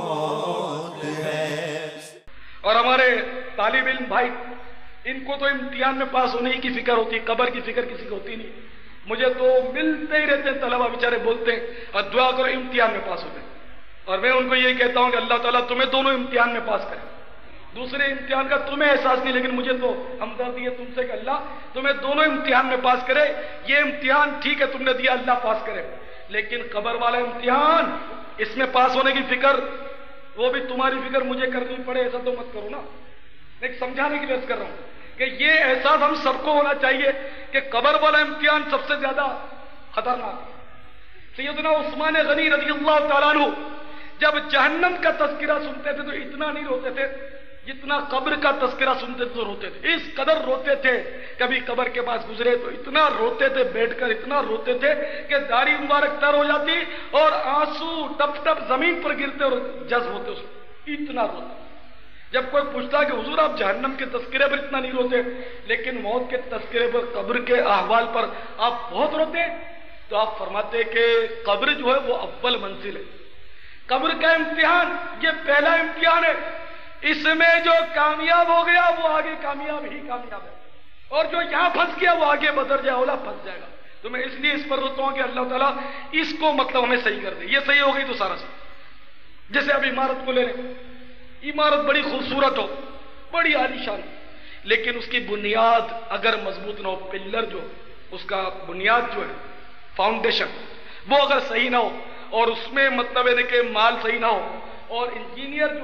موت ہے. اور ہمارے طالب علم بھائی ان کو تو امتحان میں پاس ہونے کی فکر ہوتی ہے، قبر کی فکر کسی کو ہوتی نہیں. مجھے تو ملتے ہی رہتے ہیں طلبہ بیچارے بولتے ہیں اور دعا کرو امتحان میں پاس ہو جائیں. اور میں ان کو یہ کہتا ہوں کہ اللہ تعالیٰ تمہیں دونوں امتحان میں پاس کرے. دوسرے امتحان کا تمہیں احساس نہیں، لیکن مجھے تو ہمدردی ہے تم سے کہ اللہ تمہیں دونوں امتحان میں پاس کرے. یہ امتحان ٹھیک ہے تم نے دیا، اللہ پاس کرے، لیکن قبر والا امتحان اس میں پاس ہونے کی فکر وہ بھی تمہاری فکر مجھے کرنی پڑے ایسا تو مت کرو نا. میں سمجھانے کی وجہ کر رہا ہوں کہ یہ احساس ہم سب کو ہونا چاہیے کہ قبر والا امتحان سب سے زیادہ خطرناک ہے. سیدنا عثمان غنی رضی اللہ تعالیٰ عنہ جب جہنم کا تذکرہ سنتے تھے تو اتنا نہیں روتے تھے جتنا قبر کا تذکرہ سنتے تھے تو روتے تھے. اس قدر روتے تھے کبھی قبر کے پاس گزرے تو اتنا روتے تھے، بیٹھ کر اتنا روتے تھے کہ داڑھی مبارک تر ہو جاتی اور آنسو ٹپ ٹپ زمین پر گرتے اور جذب ہوتے اس کو، اتنا روتے. جب کوئی پوچھتا کہ حضور آپ جہنم کے تذکرے پر اتنا نہیں روتے لیکن موت کے تذکرے پر، قبر کے احوال پر آپ بہت روتے، تو آپ فرماتے کہ قبر جو ہے وہ اول منزل ہے. قبر کا امتحان یہ پہلا امتحان ہے. اس میں جو کامیاب ہو گیا وہ آگے کامیاب ہی کامیاب ہے، اور جو یہاں پھنس گیا وہ آگے بدر جائے اولا پھنس جائے گا. تو میں اس لیے اس پر روتا ہوں کہ اللہ تعالیٰ اس کو مطلب ہمیں صحیح کر دے. یہ صحیح ہو گئی تو سارا صحیح. جیسے اب عمارت کو لے لیں، عمارت بڑی خوبصورت ہو، بڑی عالیشان، لیکن اس کی بنیاد اگر مضبوط نہ ہو، پلر جو اس کا بنیاد جو ہے فاؤنڈیشن وہ اگر صحیح نہ ہو، اور اس میں مطلب ہے کہ مال صحیح نہ ہو، اور انجینئر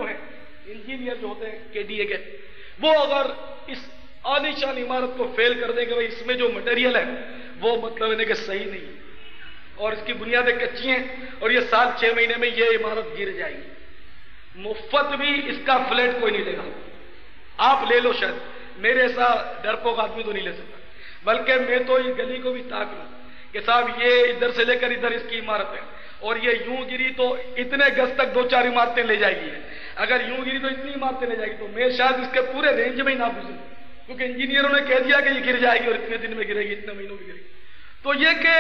جو ہوتے ہیں KDA کے، وہ اگر اس عالیشان عمارت کو فیل کر دیں کہ بھائی اس میں جو مٹیریل ہے وہ مطلب ہے کہ صحیح نہیں اور اس کی بنیادیں کچی ہیں اور یہ سال 6 مہینے میں یہ عمارت گر جائے گی، مفت بھی اس کا فلیٹ کوئی نہیں لے گا. آپ لے لو، شاید میرے ایسا ڈرپوک آدمی تو نہیں لے سکتا، بلکہ میں تو یہ گلی کو بھی تاک لوں کہ صاحب یہ ادھر سے لے کر ادھر اس کی عمارت ہے اور یہ یوں گری تو اتنے گز تک 2-4 عمارتیں لے جائے گی، اگر یوں گری تو اتنی عمارتیں لے جائے گی. تو میں شاید اس کے پورے رینج میں ہی نہ گزروں، کیونکہ انجینئروں نے کہہ دیا کہ یہ گر جائے گی اور اتنے دن میں گرے گی، اتنے مہینوں میں گرے گی. تو یہ کہ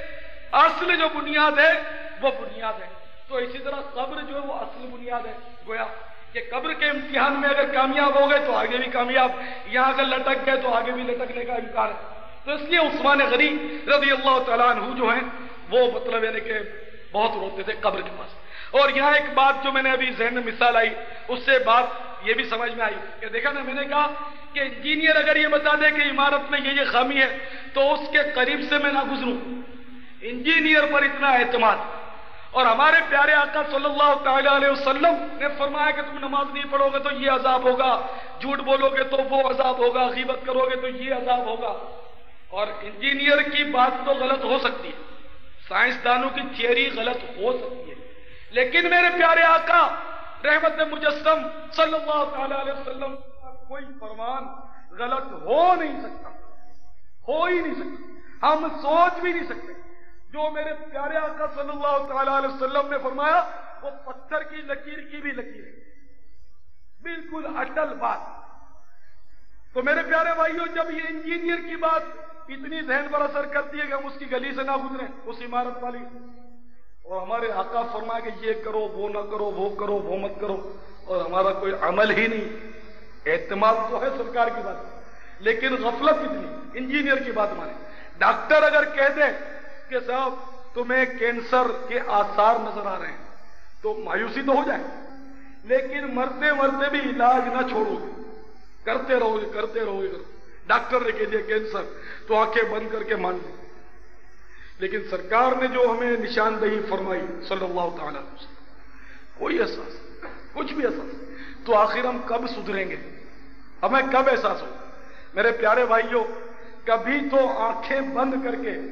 اصل جو بنیاد ہے وہ بنیاد ہے. تو اسی طرح قبر جو ہے وہ اصل بنیاد ہے. گویا کہ قبر کے امتحان میں اگر کامیاب ہو گئے تو آگے بھی کامیاب، یہاں اگر لٹک گئے تو آگے بھی لٹکنے کا امکان ہے. تو اس لیے عثمان غنی رضی اللہ تعالیٰ عنہ جو ہیں وہ مطلب یعنی کہ بہت روتے تھے قبر کے پاس. اور یہاں ایک بات جو میں نے ابھی ذہن میں مثال آئی اس سے بات یہ بھی سمجھ میں آئی کہ دیکھا نا، میں نے کہا کہ انجینئر اگر یہ بتا دے کہ عمارت میں یہ خامی ہے تو اس کے قریب سے میں نہ گزروں. انجینئر پر اتنا اعتماد. اور ہمارے پیارے آقا صلی اللہ تعالی علیہ وسلم نے فرمایا کہ تم نماز نہیں پڑھو گے تو یہ عذاب ہوگا، جھوٹ بولو گے تو وہ عذاب ہوگا، غیبت کرو گے تو یہ عذاب ہوگا. اور انجینئر کی بات تو غلط ہو سکتی ہے، سائنسدانوں کی تھیوری غلط ہو سکتی ہے، لیکن میرے پیارے آقا رحمت مجسم صلی اللہ تعالی علیہ وسلم کا کوئی فرمان غلط ہو نہیں سکتا، ہو ہی نہیں سکتا، ہم سوچ بھی نہیں سکتے. جو میرے پیارے آقا صلی اللہ تعالی علیہ وسلم نے فرمایا وہ پتھر کی لکیر کی بھی لکیر ہے، بالکل اٹل بات. تو میرے پیارے بھائیوں، جب یہ انجینئر کی بات اتنی ذہن پر اثر کرتی ہے کہ ہم اس کی گلی سے نہ گزریں، اس عمارت والی، اور ہمارے آقا فرمایا کہ یہ کرو، وہ نہ کرو، وہ کرو، وہ مت کرو، اور ہمارا کوئی عمل ہی نہیں. اعتماد تو ہے سرکار کی بات، لیکن غفلت کتنی. انجینئر کی بات مانے. ڈاکٹر اگر کہہ دے کہ صاحب تمہیں کینسر کے آثار نظر آ رہے ہیں تو مایوسی تو ہو جائے، لیکن مرتے مرتے بھی علاج نہ چھوڑو گے، کرتے رہو گے، کرتے رہو گے. ڈاکٹر نے کہہ دیا کینسر تو آنکھیں بند کر کے مان لیں. لیکن سرکار نے جو ہمیں نشاندہی فرمائی صلی اللہ تعالی علیہ وسلم، کوئی احساس، کچھ بھی احساس، تو آخر ہم کب سدھریں گے؟ ہمیں کب احساس ہو؟ میرے پیارے بھائیوں، کبھی تو آنکھیں بند کر کے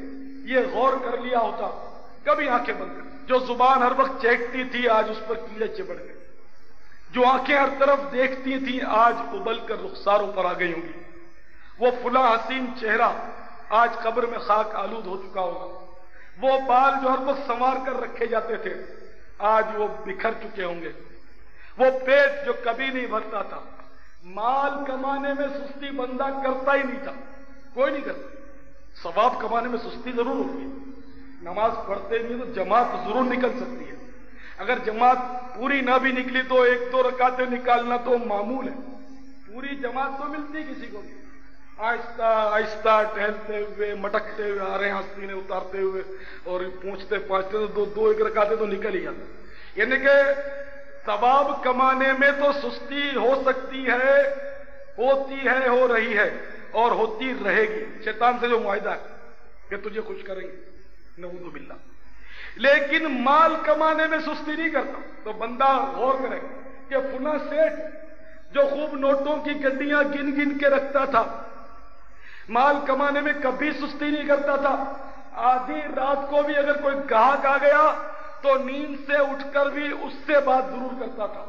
یہ غور کر لیا ہوتا، کبھی آنکھیں بند کر. جو زبان ہر وقت چہکتی تھی آج اس پر کیڑے چبڑ گئے، جو آنکھیں ہر طرف دیکھتی تھیں آج ابل کر رخساروں پر آ گئی ہوں گی. وہ فلاں حسین چہرہ آج قبر میں خاک آلود ہو چکا ہوگا. وہ بال جو ہر وقت سنوار کر رکھے جاتے تھے آج وہ بکھر چکے ہوں گے. وہ پیٹ جو کبھی نہیں بھرتا تھا، مال کمانے میں سستی بندہ کرتا ہی نہیں تھا، کوئی نہیں کرتا. ثواب کمانے میں سستی ضرور ہوتی ہے، نماز پڑھتے نہیں تو جماعت ضرور نکل سکتی ہے. اگر جماعت پوری نہ بھی نکلی تو ایک دو رکعتیں نکالنا تو معمول ہے. پوری جماعت تو ملتی کسی کو نہیں. آہستہ آہستہ ٹہلتے ہوئے مٹکتے ہوئے آ رہے ہیں، آستینے اتارتے ہوئے اور پہنچتے پہنچتے تو دو ایک رکعتیں تو نکل ہی جاتے. یعنی کہ ثواب کمانے میں تو سستی ہو سکتی ہے، ہوتی ہے، ہو رہی ہے اور ہوتی رہے گی. شیطان سے جو معاہدہ ہے کہ تجھے خوش کریں گے، نعوذ باللہ. لیکن مال کمانے میں سستی نہیں کرتا. تو بندہ غور کرے کہ فلاں سیٹھ جو خوب نوٹوں کی گڈیاں گن گن کے رکھتا تھا، مال کمانے میں کبھی سستی نہیں کرتا تھا. آدھی رات کو بھی اگر کوئی گاہک آ گیا تو نیند سے اٹھ کر بھی اس سے بات ضرور کرتا تھا،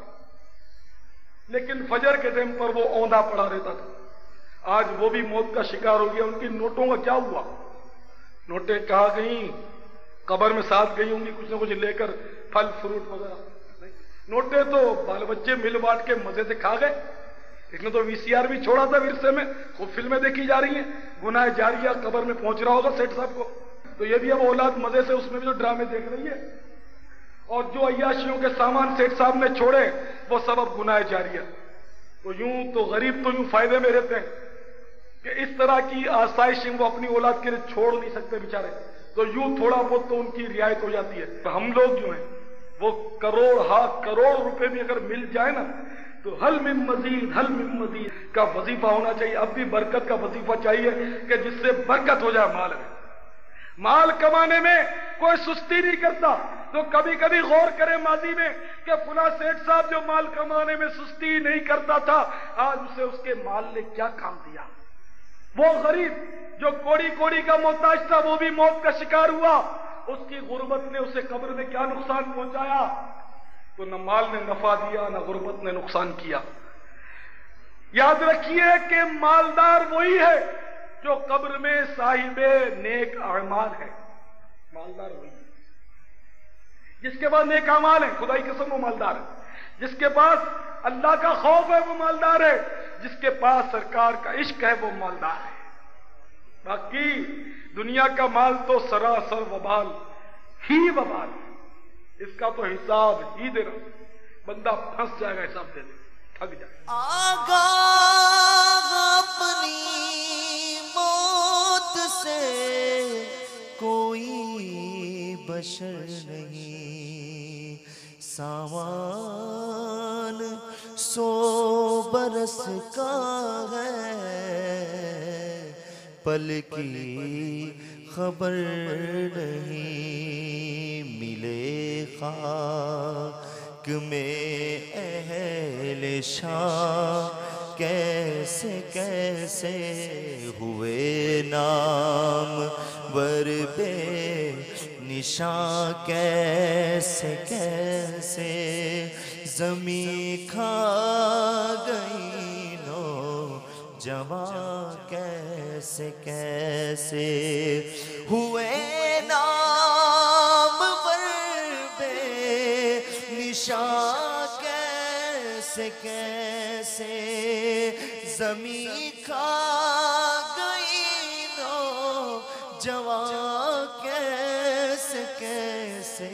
لیکن فجر کے ٹائم پر وہ اوندا پڑا رہتا تھا. آج وہ بھی موت کا شکار ہو گیا. ان کی نوٹوں کا کیا ہوا؟ نوٹیں کہاں گئیں؟ قبر میں ساتھ گئی ہوں گی کچھ نہ کچھ لے کر، پھل فروٹ وغیرہ. نوٹیں تو بال بچے مل بانٹ کے مزے سے کھا گئے. اس نے تو وی سی آر بھی چھوڑا تھا ورثے میں، خوب فلمیں دیکھی جا رہی ہیں. گناہ جاریہ قبر میں پہنچ رہا ہوگا سیٹھ صاحب کو. تو یہ بھی اب اولاد مزے سے اس میں بھی جو ڈرامے دیکھ رہی ہے. اور جو عیاشیوں کے سامان سیٹھ صاحب نے چھوڑے وہ سب اب گناہ جاریہ. تو یوں تو غریب تو یوں فائدے میں رہتے ہیں کہ اس طرح کی آسائشیں وہ اپنی اولاد کے لیے چھوڑ نہیں سکتے بیچارے. تو یوں تھوڑا بہت تو ان کی رعایت ہو جاتی ہے. ہم لوگ جو ہیں وہ کروڑ روپے بھی اگر مل جائے نا تو حل من مزید کا وظیفہ ہونا چاہیے. اب بھی برکت کا وظیفہ چاہیے کہ جس سے برکت ہو جائے مال میں. مال کمانے میں کوئی سستی نہیں کرتا. تو کبھی کبھی غور کرے ماضی میں کہ فلاں سیٹھ صاحب جو مال کمانے میں سستی نہیں کرتا تھا، آج اسے اس کے مال نے کیا کام دیا. وہ غریب جو کوڑی کوڑی کا محتاج تھا وہ بھی موت کا شکار ہوا. اس کی غربت نے اسے قبر میں کیا نقصان پہنچایا. تو نہ مال نے نفع دیا نہ غربت نے نقصان کیا. یاد رکھیے کہ مالدار وہی ہے جو قبر میں صاحب نیک اعمال ہے. مالدار وہی ہے جس کے پاس نیک اعمال ہیں. خدائی قسم وہ مالدار ہے. جس کے پاس اللہ کا خوف ہے وہ مالدار ہے. جس کے پاس سرکار کا عشق ہے وہ مالدار ہے. باقی دنیا کا مال تو سراسر وبال ہی وبال ہے. اس کا تو حساب ہی دینا. بندہ پھنس جائے گا حساب دینے، تھک جائے گا. آگاہ اپنی موت سے کوئی بشر نہیں، سامان 100 برس کا ہے، پل کی خبر نہیں، ملے خاک میں اہل شان کیسے کیسے ہوئے نام ور بے نشاں، کیسے کیسے زمین کھا گئی نو جوان، کیسے کیسے ہوئے نام ور بے نشاں، کیسے کیسے زمین کھا گئی نو جوان، کیسے کیسے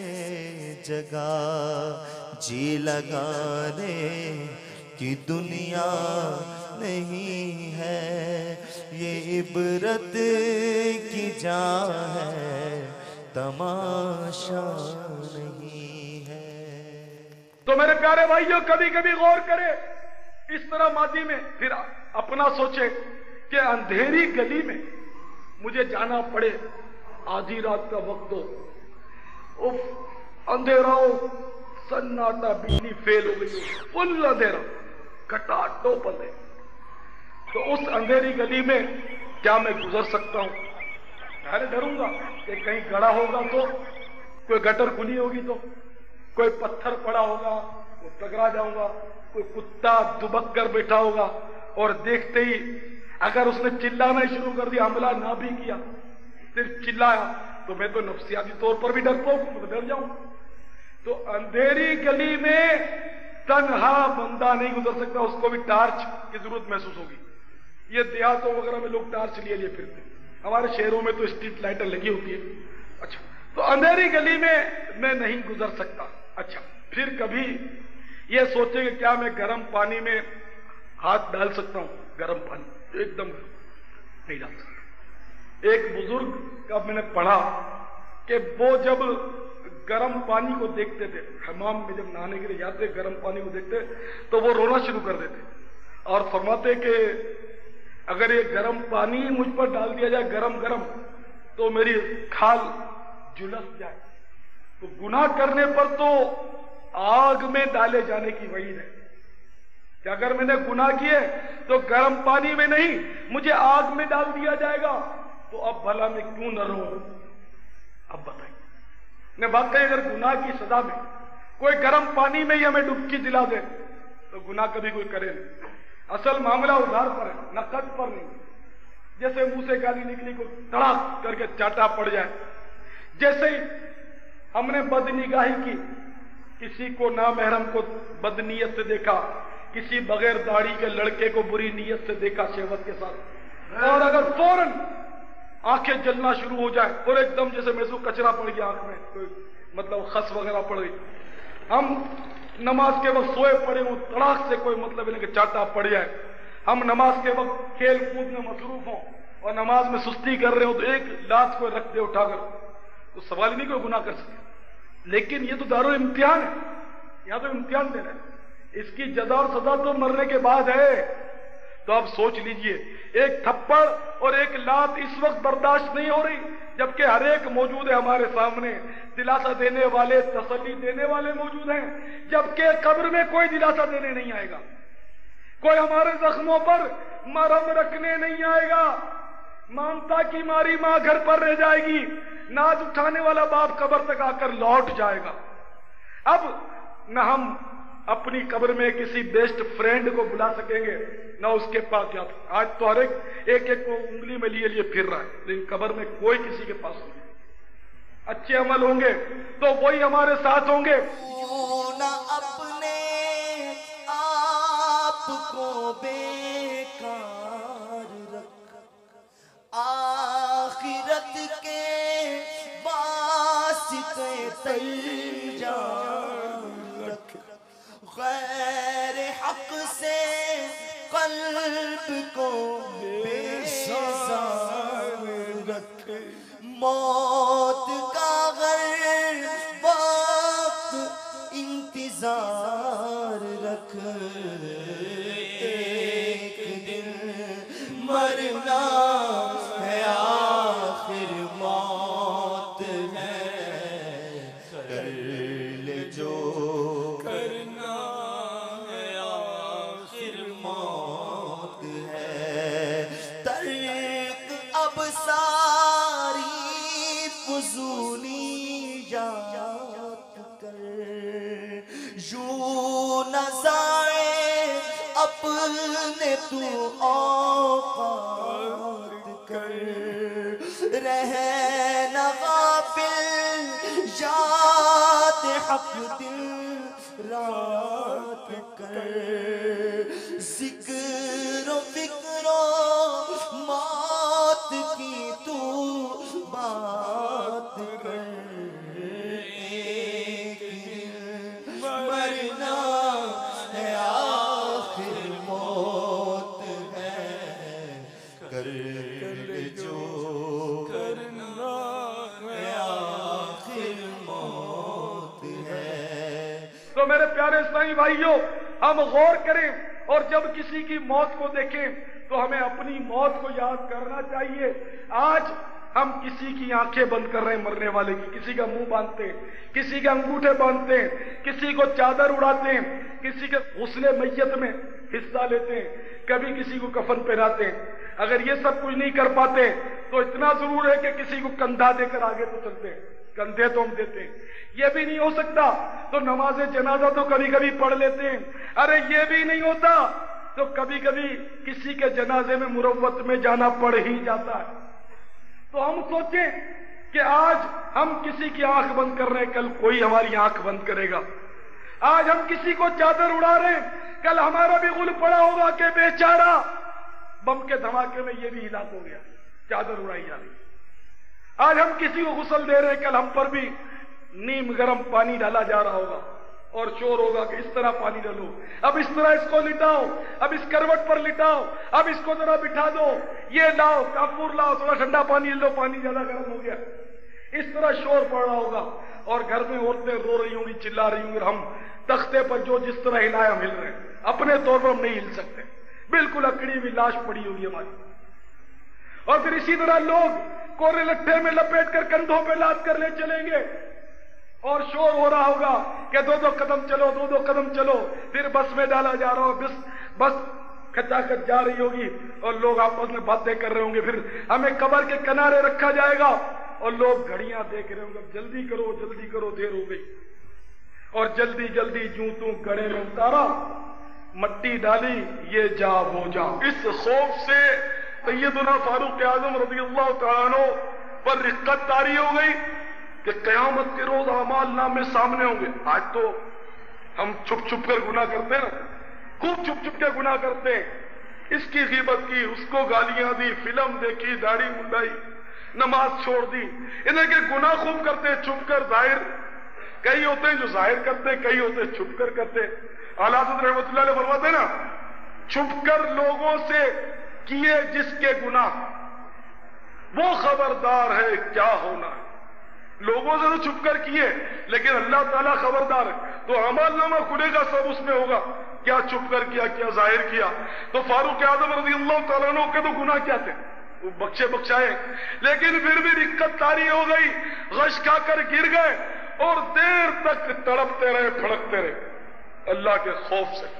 جگہ جی لگانے کی دنیا نہیں ہے، یہ عبرت کی جا ہے، تماشا نہیں ہے. تو میرے پیارے بھائیوں کبھی کبھی غور کرے اس طرح ماضی میں، پھر اپنا سوچے کہ اندھیری گلی میں مجھے جانا پڑے، آدھی رات کا وقت ہو، اف اندھیرا ہو، سناٹا، بجلی فیل ہو گئی ہو، فل اندھیرا، کھٹا ٹوپل ہے. تو اس اندھیری گلی میں کیا میں گزر سکتا ہوں؟ पहले डरूंगा कि कहीं गड़ा होगा तो, कोई गटर खुली होगी तो, कोई पत्थर पड़ा होगा वो टकरा जाऊंगा, कोई कुत्ता दुबक कर बैठा होगा और देखते ही अगर उसने चिल्लाना ही शुरू कर दिया, हमला ना भी किया, सिर्फ चिल्लाया, तो मैं तो नफ्सियाती तौर पर भी डरपोक हूं, तो डर जाऊं। तो अंधेरी गली में तन्हा बंदा नहीं गुजर सकता, उसको भी टार्च की जरूरत महसूस होगी। ये देहातों वगैरह में लोग टार्च लिए फिरते, हमारे शहरों में तो स्ट्रीट लाइटें लगी होती है। अच्छा, तो अंधेरी गली में मैं नहीं गुजर सकता। अच्छा, फिर कभी ये सोचे कि क्या मैं गर्म पानी में हाथ डाल सकता हूं? गर्म पानी एकदम नहीं डाल सकता। एक बुजुर्ग का मैंने पढ़ा कि वो जब गर्म पानी को देखते थे, हमाम में जब नहाने के लिए जाते गर्म पानी को देखते तो वो रोना शुरू कर देते और फरमाते कि अगर ये गर्म पानी मुझ पर डाल दिया जाए गरम गरम तो मेरी खाल झुलस जाए। तो गुनाह करने पर तो आग में डाले जाने की वहीद है कि अगर मैंने गुनाह किए तो गर्म पानी में नहीं, मुझे आग में डाल दिया जाएगा, तो अब भला मैं क्यों न रहूं? अब बताइए, ने बात कही अगर गुनाह की सजा में कोई गर्म पानी में ही हमें डुबकी दिला दे तो गुनाह कभी कोई करे नहीं। असल मामला उधार पर है, नकद पर नहीं। जैसे मुंह से गाली निकली को तड़ाक करके चाटा पड़ जाए, जैसे ही हमने बदनिगाही की, किसी को नामहरम को बदनीयत से देखा, किसी बगैर दाढ़ी के लड़के को बुरी नीयत से देखा शहवत के साथ, और अगर फौरन आंखें जलना शुरू हो जाए और एकदम जैसे महसूस कचरा पड़ गया आंख में, कोई मतलब खस वगैरह पड़ गई, हम नमाज के वक्त सोए पड़े हो, तड़ाक से कोई मतलब इन्हें कि चाटा पड़ जाए, हम नमाज के वक्त खेल कूद में मसरूफ हों और नमाज में सुस्ती कर रहे हो तो एक लात को रख दे उठाकर, तो सवाल ही नहीं कोई गुनाह कर सके। लेकिन ये तो दारुल इम्तिहान है, यहां तो इम्तिहान देना है, इसकी जजा और सजा तो मरने के बाद है। तो आप सोच लीजिए, एक थप्पड़ और एक लात इस वक्त बर्दाश्त नहीं हो रही, जबकि हर एक मौजूद है हमारे सामने, दिलासा देने वाले, तसल्ली देने वाले मौजूद हैं, जबकि कब्र में कोई दिलासा देने नहीं आएगा, कोई हमारे जख्मों पर मरहम रखने नहीं आएगा, ममता की मारी मां घर पर रह जाएगी, नाज उठाने वाला बाप कब्र तक आकर लौट जाएगा। अब न हम अपनी कब्र में किसी बेस्ट फ्रेंड को बुला सकेंगे, ना उसके पास जा। आज तो हर एक को उंगली में लिए लिए फिर रहा है, लेकिन कब्र में कोई किसी के पास नहीं। अच्छे अमल होंगे तो वही हमारे साथ होंगे। ना अपने आप को बेकार रख, आखिरत के वास्ते तैयार रख, गैर हक से कल्ब को बेजार रख, मौत का हर वक्त इंतजार रख, एक दिन मरना है आखिर मौत है, कर ले जो करना है आखिर मौत है, तर्क अब सारी फुजूली याद कर, यूं न जाए अपने तू औकात कर, रहे न गाफिल याद हक दिन रात कर, जिक्र फिक्रो मौत की तू बात कर, एक दिन मरना है आखिर मौत है, कर ले जो करना है आखिर मौत है। तो मेरे प्यारे इस्लामी भाइयों, हम गौर करें और जब किसी की मौत को देखें तो हमें अपनी मौत को याद करना चाहिए। आज हम किसी की आंखें बंद कर रहे हैं मरने वाले की, किसी का मुंह बांधते हैं, किसी के अंगूठे बांधते हैं, किसी को चादर उड़ाते हैं, किसी के गुस्ले मैयत में हिस्सा लेते हैं, कभी किसी को कफन पहनाते हैं। اگر یہ سب کچھ نہیں کر پاتے تو اتنا ضرور ہے کہ کسی کو کندھا دے کر آگے تو چلتے ہیں، کندھے تو ہم دیتے ہیں۔ یہ بھی نہیں ہو سکتا تو نماز جنازہ تو کبھی کبھی پڑھ لیتے ہیں۔ ارے یہ بھی نہیں ہوتا تو کبھی کبھی کسی کے جنازے میں مروت میں جانا پڑ ہی جاتا ہے۔ تو ہم سوچیں کہ آج ہم کسی کی آنکھ بند کر رہے ہیں، کل کوئی ہماری آنکھ بند کرے گا۔ آج ہم کسی کو چادر اڑا رہے ہیں، کل ہمارا بھی غل پڑا ہوگا کہ بیچارہ بم کے دھماکے میں یہ بھی ہلاک ہو گیا، چادر اڑائی جا رہی۔ آج ہم کسی کو غسل دے رہے ہیں، کل ہم پر بھی نیم گرم پانی ڈالا جا رہا ہوگا اور شور ہوگا کہ اس طرح پانی ڈالو، اب اس طرح اس کو لٹاؤ، اب اس کروٹ پر لٹاؤ، اب اس کو ذرا بٹھا دو، یہ لاؤ کافور لاؤ، تھوڑا ٹھنڈا پانی لو، پانی زیادہ گرم ہو گیا۔ اس طرح شور پڑ رہا ہوگا اور گھر میں عورتیں رو رہی ہوں گی، چلا رہی ہوں گی، ہم تختے پر جو جس طرح ہلایا ہم ہل رہے ہیں، اپنے طور پر ہم نہیں ہل سکتے، بالکل اکڑی ہوئی لاش پڑی ہوگی ہماری۔ اور پھر اسی طرح لوگ کورے لٹھے میں لپیٹ کر کندھوں پہ لاد کر لے چلیں گے اور شور ہو رہا ہوگا کہ دو دو قدم چلو، دو دو قدم چلو، پھر بس میں ڈالا جا رہا ہو، بس کھچا کھچ جا رہی ہوگی اور لوگ آپس میں باتیں کر رہے ہوں گے، پھر ہمیں قبر کے کنارے رکھا جائے گا اور لوگ گھڑیاں دیکھ رہے ہوں گے، جلدی کرو دیر ہو گئی، اور جلدی جلدی جوں توں گڑے میں اتارا، مٹی ڈالی، یہ جا وہ جا۔ اس خوف سے سیدنا فاروق اعظم رضی اللہ تعالیٰ عنہ پر رقت طاری ہو گئی کہ قیامت کے روز اعمال نامے سامنے ہوں گے۔ آج تو ہم چھپ چھپ کر گناہ کرتے ہیں نا، خوب چھپ چھپ کے گناہ کرتے ہیں، اس کی غیبت کی، اس کو گالیاں دی، فلم دیکھی، داڑھی منڈائی، نماز چھوڑ دی، انہیں کہ گناہ خوب کرتے ہیں چھپ کر، ظاہر کئی ہوتے ہیں جو ظاہر کرتے ہیں، کئی ہوتے ہیں چھپ کر کرتے۔ اعلیٰ حضرت رحمۃ اللہ علیہ فرماتے ہیں نا، چھپ کر لوگوں سے کیے جس کے گناہ وہ خبردار ہے کیا ہونا ہے۔ لوگوں سے تو چھپ کر کیے لیکن اللہ تعالیٰ خبردار ہے، تو اعمال نامہ کھلے گا، سب اس میں ہوگا، کیا چھپ کر کیا، کیا ظاہر کیا۔ تو فاروق اعظم رضی اللہ تعالیٰ عنہ کے تو گناہ کیا تھے، وہ بخشے بخشائے، لیکن پھر بھی رقت طاری ہو گئی، غش کھا کر گر گئے اور دیر تک تڑپتے رہے، پھڑکتے رہے اللہ کے خوف سے۔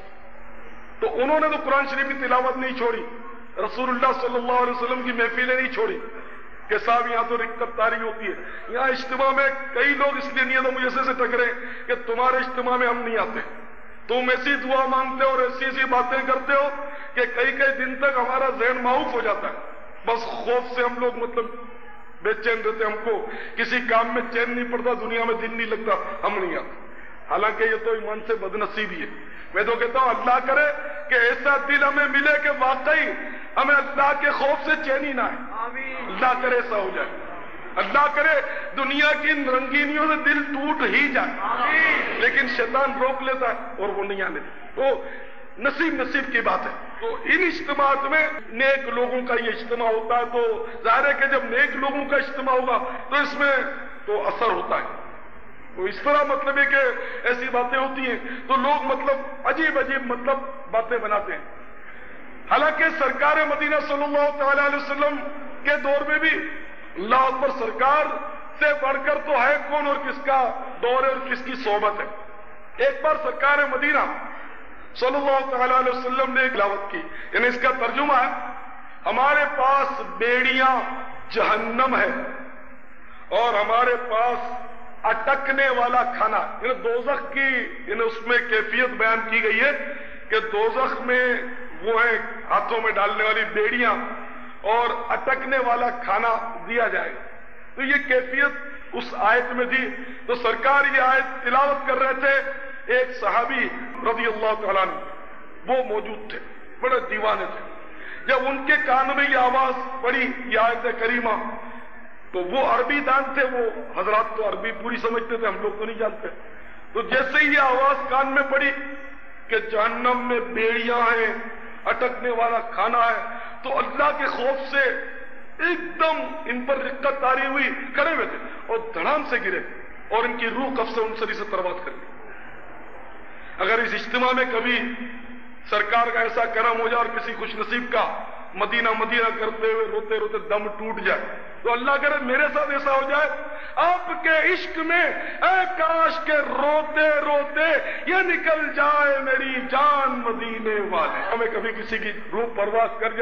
تو انہوں نے تو قرآن شریف کی تلاوت نہیں چھوڑی، رسول اللہ صلی اللہ علیہ وسلم کی محفلیں نہیں چھوڑی کہ صاحب یہاں تو رقت طاری ہوتی ہے۔ یہاں اجتماع میں کئی لوگ اس لیے نیت و مجسے سے ٹکرے کہ تمہارے اجتماع میں ہم نہیں آتے، تم ایسی دعا مانگتے ہو اور ایسی ایسی باتیں کرتے ہو کہ کئی کئی دن تک ہمارا ذہن معاف ہو جاتا ہے، بس خوف سے ہم لوگ بے چین رہتے، ہم کو کسی کام میں چین نہیں پڑتا، دنیا میں دن نہیں لگتا، ہم نہیں آتے۔ حالانکہ یہ تو ایمان سے بدنصیبی ہے۔ میں تو کہتا ہوں اللہ کرے کہ ایسا دل ہمیں ملے کہ واقعی ہمیں اللہ کے خوف سے چینی نہ ہے، اللہ کرے ایسا ہو جائے، اللہ کرے دنیا کی رنگینیوں سے دل ٹوٹ ہی جائے، لیکن شیطان روک لیتا ہے اور وہ نہیں آنے دیتا، تو نصیب کی بات ہے۔ تو ان اجتماعات میں نیک لوگوں کا یہ اجتماع ہوتا ہے، تو ظاہر ہے کہ جب نیک لوگوں کا اجتماع ہوگا تو اس میں تو اثر ہوتا ہے۔ تو اس طرح مطلب ہے کہ ایسی باتیں ہوتی ہیں تو لوگ عجیب باتیں بناتے ہیں۔ حالانکہ سرکار مدینہ صلی اللہ تعالی علیہ وسلم کے دور میں بھی اللہ اکبر سرکار سے بڑھ کر تو ہے کون اور کس کا دور ہے اور کس کی صحبت ہے۔ ایک بار سرکار مدینہ صلی اللہ تعالی علیہ وسلم نے ایک تلاوت کی، یعنی اس کا ترجمہ ہے ہمارے پاس بیڑیاں جہنم ہے اور ہمارے پاس اٹکنے والا کھانا، یعنی دوزخ کی یعنی اس میں کیفیت بیان کی گئی ہے کہ دوزخ میں وہ ہے ہاتھوں میں ڈالنے والی بیڑیاں اور اٹکنے والا کھانا دیا جائے گا۔ تو یہ کیفیت اس آیت میں تھی، تو سرکار یہ آیت تلاوت کر رہے تھے، ایک صحابی رضی اللہ تعالیٰ عنہ وہ موجود تھے، بڑے دیوانے تھے۔ جب ان کے کان میں یہ آواز پڑی یہ آیت کریمہ تو وہ عربی دان تھے، وہ حضرات تو عربی پوری سمجھتے تھے، ہم لوگ تو نہیں جانتے۔ تو جیسے ہی یہ آواز کان میں پڑی کہ جہنم میں بیڑیاں ہیں، اٹکنے والا کھانا ہے، تو اللہ کے خوف سے ایک دم ان پر رقت طاری ہوئی، کھڑے ہوئے تھے اور دھڑام سے گرے اور ان کی روح کف سے انصری سے تربات کر دی۔ اگر اس اجتماع میں کبھی سرکار کا ایسا کرم ہو جائے اور کسی خوش نصیب کا مدینہ کرتے ہوئے روتے روتے دم ٹوٹ جائے تو اللہ کرے میرے ساتھ ایسا ہو جائے، آپ کے عشق میں اے کاش کے روتے روتے یہ نکل جائے میری جان مدینے والے۔ ہمیں کبھی کسی کی روح پرواز کر جائے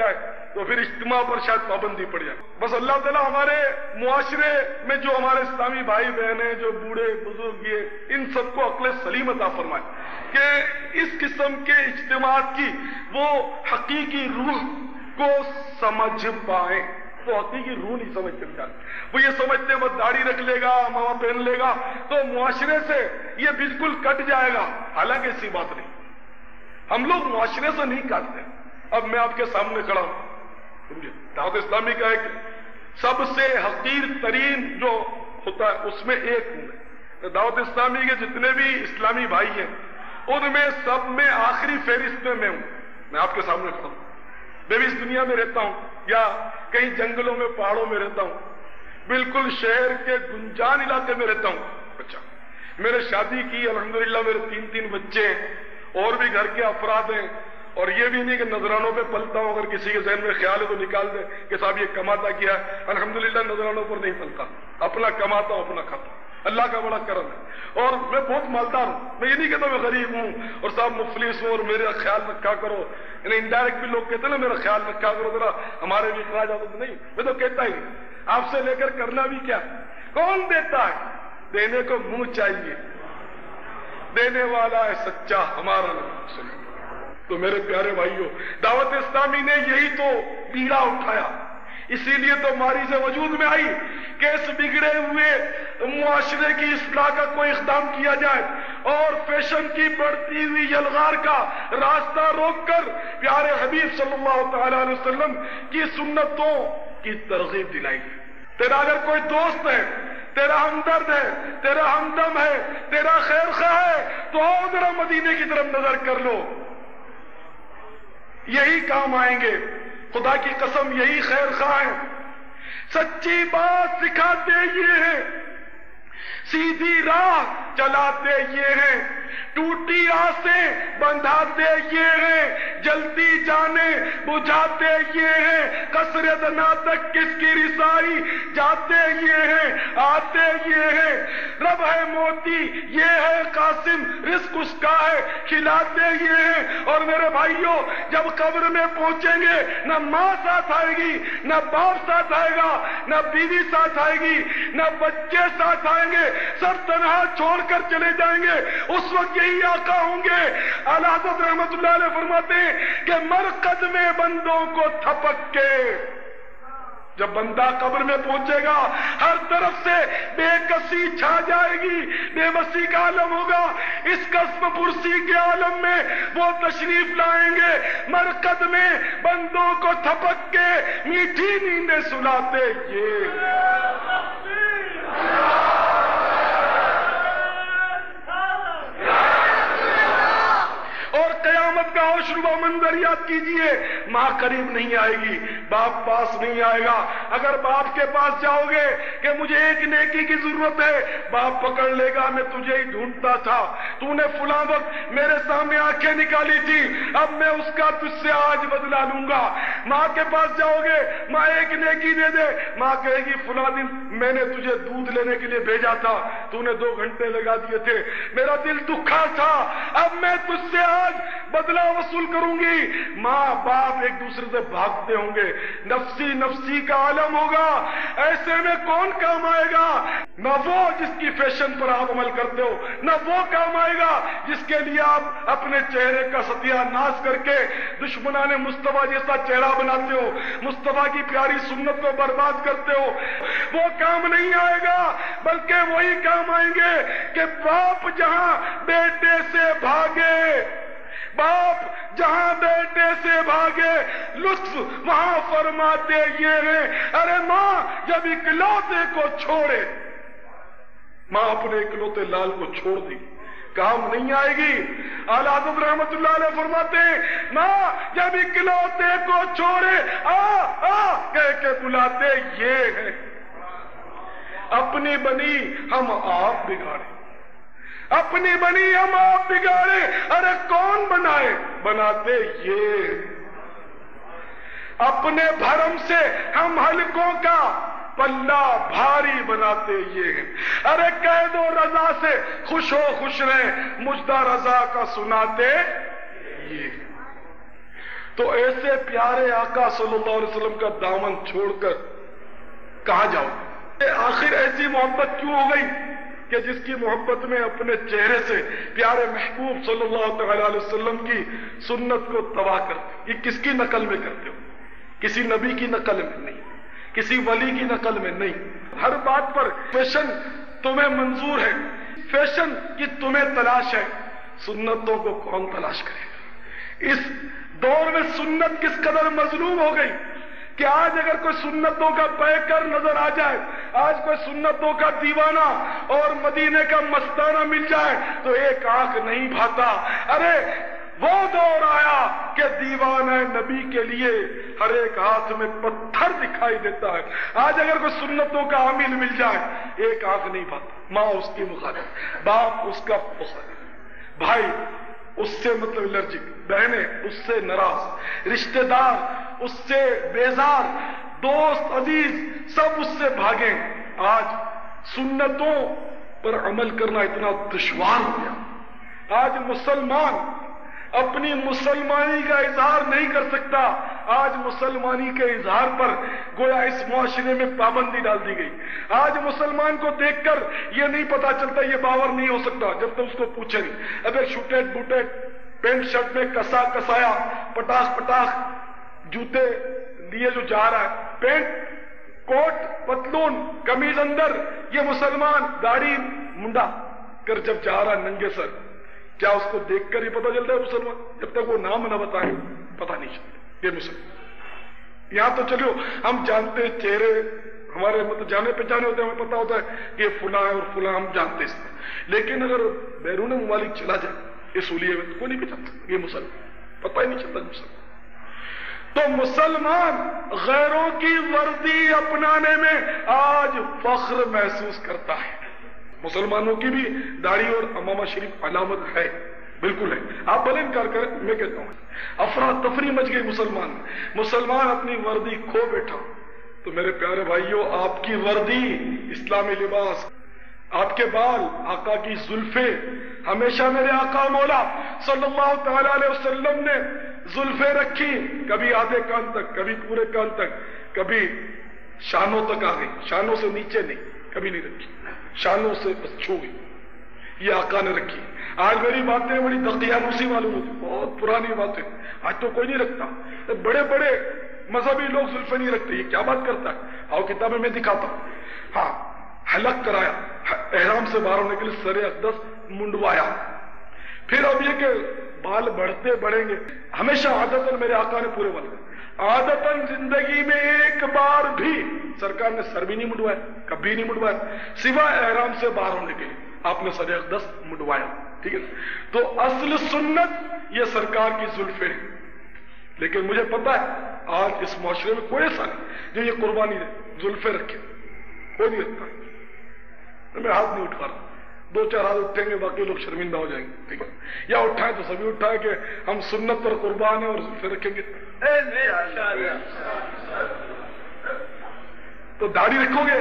تو پھر اجتماع پر شاید پابندی پڑ جائے. بس اللہ تعالیٰ ہمارے معاشرے میں جو ہمارے اسلامی بھائی بہن ہیں، جو بوڑھے بزرگ یہ ان سب کو عقل سلیم عطا فرمائے کہ اس قسم کے اجتماعات کی وہ حقیقی روح کو سمجھ پائیں. تو حقیقی روح نہیں سمجھتے بیچارے. وہ یہ سمجھتے ہیں وہ داڑھی رکھ لے گا، ماما پہن لے گا تو معاشرے سے یہ بالکل کٹ جائے گا. حالانکہ ایسی بات نہیں، ہم لوگ معاشرے سے نہیں کاٹتے. اب میں آپ کے سامنے کھڑا ہوں، دعوت اسلامی کا ایک سب سے حقیر ترین جو ہوتا ہے اس میں ایک ہوں میں. دعوت اسلامی کے جتنے بھی اسلامی بھائی ہیں ان میں سب میں آخری فہرست میں ہوں. میں آپ کے سامنے کھڑا ہوں. میں بھی اس دنیا میں رہتا ہوں یا کہیں جنگلوں میں پہاڑوں میں رہتا ہوں، بالکل شہر کے گنجان علاقے میں رہتا ہوں. اچھا، میں نے شادی کی الحمدللہ، میرے 3 بچے ہیں اور بھی گھر کے افراد ہیں. اور یہ بھی نہیں کہ نذرانوں پہ پلتا ہوں. اگر کسی کے ذہن میں خیال ہے تو نکال دے کہ صاحب یہ کماتا کیا ہے. الحمدللہ نذرانوں پر نہیں پلتا، اپنا کماتا ہوں، اپنا کھاتا ہوں. اللہ کا بڑا کرم ہے. اور میں بہت مالدار ہوں. میں یہ نہیں کہتا میں غریب ہوں اور صاحب مفلس ہوں اور میرا خیال رکھا کرو. یعنی انڈائریکٹ بھی لوگ کہتے ہیں نا میرا خیال رکھا کرو ذرا، ہمارے بھی اخراجات ہوتے. نہیں، میں تو کہتا ہی نہیں. آپ سے لے کر کرنا بھی کیا، کون دیتا ہے؟ دینے کو منہ چاہیے. دینے والا ہے سچا ہمارا نبی. تو میرے پیارے بھائیوں، دعوت اسلامی نے یہی تو بیڑا اٹھایا. اسی لیے تو ماریض وجود میں آئی کہ اس بگڑے ہوئے معاشرے کی اصلاح کا کوئی اقدام کیا جائے اور فیشن کی بڑھتی ہوئی یلغار کا راستہ روک کر پیارے حبیب صلی اللہ تعالی علیہ وسلم کی سنتوں کی ترغیب دلائی. تیرا اگر کوئی دوست ہے، تیرا ہمدرد ہے، تیرا ہمدم ہے، تیرا خیر خواہ ہے تو آؤ ذرا مدینے کی طرف نظر کر لو. یہی کام آئیں گے. خدا کی قسم یہی خیر خواہ ہیں. سچی بات سکھاتے یہ ہیں، سیدھی راہ چلاتے یہ ہیں، ٹوٹی آسیں بندھاتے یہ ہیں، جلتی جانے بجھاتے یہ ہیں، قصر دنا تک کس کی رسائی جاتے یہ ہیں، آتے یہ ہیں. رب ہے موتی یہ ہے قاسم، رزق اس کا ہے کھلاتے یہ ہیں. اور میرے بھائیوں، جب قبر میں پہنچیں گے نہ ماں ساتھ آئے گی، نہ باپ ساتھ آئے گا، نہ بیوی ساتھ آئے گی، نہ بچے ساتھ آئیں گے، سب تنہا چھوڑ کر چلے جائیں گے. اس وقت یہی آقا ہوں گے. اعلیٰ حضرت رحمت اللہ علیہ فرماتے ہیں کہ مرقد میں بندوں کو تھپک کے، جب بندہ قبر میں پہنچے گا ہر طرف سے بے کسی چھا جائے گی، بے بسی کا عالم ہوگا. اس قسم پرسی کے عالم میں وہ تشریف لائیں گے، مرقد میں بندوں کو تھپک کے میٹھی نیندیں سلاتے یہ. اور قیامت کا ہوشربا منظر یاد کیجئے. ماں قریب نہیں آئے گی، باپ پاس نہیں آئے گا. اگر باپ کے پاس جاؤ گے کہ مجھے ایک نیکی کی ضرورت ہے، باپ پکڑ لے گا میں تجھے ہی ڈھونڈتا تھا، تو نے فلاں وقت میرے سامنے آنکھیں نکالی تھی، اب میں اس کا تجھ سے آج بدلا لوں گا. ماں کے پاس جاؤ گے، ماں ایک نیکی دے دے، ماں کہے گی فلاں دن میں نے تجھے دودھ لینے کے لیے بھیجا تھا، تو نے 2 گھنٹے لگا دیے تھے، میرا دل دکھا تھا، اب میں تجھ سے آج بدلہ وصول کروں گی. ماں باپ ایک دوسرے سے بھاگتے ہوں گے، نفسی نفسی کا عالم ہوگا. ایسے میں کون کام آئے گا؟ نہ وہ جس کی فیشن پر آپ عمل کرتے ہو، نہ وہ کام آئے گا جس کے لیے آپ اپنے چہرے کا ستیہ ناش کر کے دشمنان مصطفیٰ جیسا چہرہ بناتے ہو، مصطفیٰ کی پیاری سنت کو برباد کرتے ہو. وہ کام نہیں آئے گا، بلکہ وہی کام آئیں گے کہ باپ جہاں بیٹے سے بھاگے، باپ جہاں بیٹے سے بھاگے، لطف وہاں فرماتے یہ ہیں. ارے ماں جب اکلوتے کو چھوڑے، ماں اپنے اکلوتے لال کو چھوڑ دی، کام نہیں آئے گی. اعلیٰ حضرت رحمت اللہ علیہ فرماتے ہیں ماں جب اکلوتے کو چھوڑے آ کہہ کے بلاتے یہ ہیں. اپنی بنی ہم آپ بگاڑے، اپنی بنی ہم آپ بگاڑے. ارے کون بنائے؟ بناتے یہ. اپنے بھرم سے ہم حلقوں کا پلہ بھاری بناتے یہ ہیں. ارے قید و رضا سے خوش ہو خوش رہیں، مجدہ رضا کا سناتے یہ. تو ایسے پیارے آقا صلی اللہ علیہ وسلم کا دامن چھوڑ کر کہاں جاؤ؟ آخر ایسی محبت کیوں ہو گئی کہ جس کی محبت میں اپنے چہرے سے پیارے محبوب صلی اللہ تعالی علیہ وسلم کی سنت کو تباہ کرتے؟ یہ کس کی نقل میں کرتے ہو؟ کسی نبی کی نقل میں نہیں، کسی ولی کی نقل میں نہیں۔ ہر بات پر فیشن تمہیں منظور ہے، فیشن کی تمہیں تلاش ہے، سنتوں کو کون تلاش کرے گا؟ اس دور میں سنت کس قدر مظلوم ہو گئی کہ آج اگر کوئی سنتوں کا پیکر نظر آ جائے، آج کوئی سنتوں کا دیوانہ اور مدینے کا مستانہ مل جائے تو ایک آنکھ نہیں بھاتا۔ ارے وہ دور آیا کہ دیوانہ نبی کے لیے ہر ایک ہاتھ میں پتھر دکھائی دیتا ہے۔ آج اگر کوئی سنتوں کا عامل مل جائے ایک آنکھ نہیں بھاتا۔ ماں اس کی مخالف، باپ اس کا مخالف، بھائی اس سے مطلب الرجک، بہنیں اس سے ناراض، رشتہ دار اس سے بیزار، دوست عزیز سب اس سے بھاگیں۔ آج سنتوں پر عمل کرنا اتنا دشوار ہو گیا۔ آج مسلمان اپنی مسلمانی کا اظہار نہیں کر سکتا۔ آج مسلمانی کے اظہار پر گویا اس معاشرے میں پابندی ڈال دی گئی۔ آج مسلمان کو دیکھ کر یہ نہیں پتا چلتا، یہ باور نہیں ہو سکتا جب تک اس کو پوچھے نہیں۔ اب ایک شوٹیڈ بوٹیڈ پینٹ شرٹ میں کسا کسایا، پٹاخ پٹاخ جوتے لیے جو جا رہا ہے، پینٹ کوٹ پتلون قمیض اندر، یہ مسلمان داڑھی منڈا کر جب جا رہا ہے ننگے سر، کیا اس کو دیکھ کر ہی پتا چلتا ہے مسلمان؟ جب تک وہ نام نہ بتائیں پتا نہیں چلتا یہ مسلمان۔ یہاں تو چلو ہم جانتے ہیں چہرے ہمارے مطلب جانے پہچانے ہوتے ہیں، ہمیں پتا ہوتا ہے کہ یہ فلاں ہے اور فلاں، ہم جانتے ہیں، لیکن اگر بیرون ممالک چلا جائے اس حلیے میں تو کوئی نہیں پہچانتا یہ مسلمان، پتہ ہی نہیں چلتا مسلمان۔ تو مسلمان غیروں کی وردی اپنانے میں آج فخر محسوس کرتا ہے۔ مسلمانوں کی بھی داڑھی اور امامہ شریف علامت ہے، بالکل ہے، آپ بھلے انکار کریں، میں کہتا ہوں افراتفری مچ گئی مسلمان اپنی وردی کھو بیٹھا۔ تو میرے پیارے بھائیوں، آپ کی وردی اسلامی لباس، آپ کے بال، آقا کی زلفیں، ہمیشہ میرے آقا مولا صلی اللہ تعالی علیہ وسلم نے زلفیں رکھی، کبھی آدھے کان تک، کبھی پورے کان تک، کبھی شانوں تک آ گئی، شانوں سے نیچے نہیں، کبھی نہیں رکھی، شانوں سے بس چھو گئی، یہ آقا نے رکھی۔ آج میری باتیں بڑی دقیانوسی معلوم ہوتی، بہت پرانی باتیں، آج تو کوئی نہیں رکھتا، بڑے بڑے مذہبی لوگ زلفیں نہیں رکھتے، یہ کیا بات کرتا ہے؟ آؤ کتابیں میں دکھاتا ہوں۔ ہاں، حلق کرایا، احرام سے باہر ہونے کے لیے سر اقدس منڈوایا، پھر اب یہ کہ بال بڑھتے بڑھیں گے، ہمیشہ عادتاً میرے آقا نے پورے بال، عادتاً زندگی میں ایک بار بھی سرکار نے سر بھی نہیں منڈوایا، کبھی نہیں منڈوایا، سوائے احرام سے باہر ہونے کے لیے آپ نے سر اقدس منڈوایا، ٹھیک ہے۔ تو اصل سنت یہ سرکار کی زلفیں ہیں، لیکن مجھے پتا ہے آج اس معاشرے میں کوئی ایسا نہیں جو یہ قربانی دے زلفیں رکھے، کوئی نہیں رکھتا۔ میں ہاتھ نہیں اٹھا رہا، دو چار ہاتھ اٹھیں گے باقی لوگ شرمندہ ہو جائیں گے، ٹھیک ہے، یا اٹھائیں تو سبھی اٹھائیں کہ ہم سنت پر قربان ہیں اور زلفیں رکھیں گے۔ تو داڑھی رکھو گے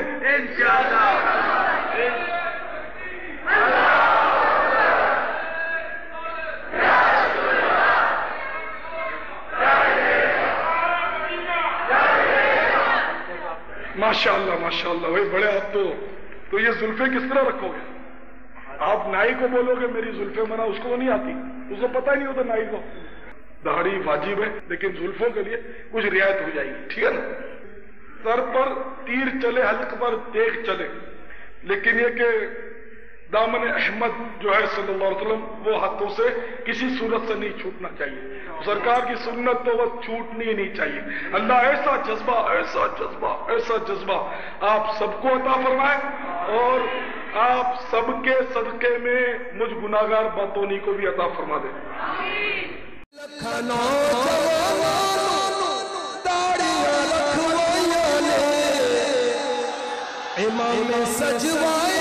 ماشاءاللہ ماشاءاللہ، وہی بڑے آپ تو یہ زلفیں کس طرح رکھو گے؟ آپ نائی کو بولو گے میری زلفیں بنا، اس کو نہیں آتی، اس کو پتہ ہی نہیں ہوتا نائی کو۔ داڑھی واجب ہے لیکن زلفوں کے لیے کچھ رعایت ہو جائے گی، ٹھیک ہے نا؟ سر پر تیر چلے، حلق پر دیگ چلے، لیکن یہ کہ دامن احمد جو ہے صلی اللہ علیہ وسلم وہ ہاتھوں سے کسی صورت سے نہیں چھوٹنا چاہیے۔ سرکار کی سنت تو بس چھوٹنی ہی نہیں چاہیے۔ اللہ ایسا جذبہ ایسا جذبہ ایسا جذبہ آپ سب کو عطا فرمائے، اور آپ سب کے صدقے میں مجھ گناہگار باتونی کو بھی عطا فرما دے۔ امام سجوائے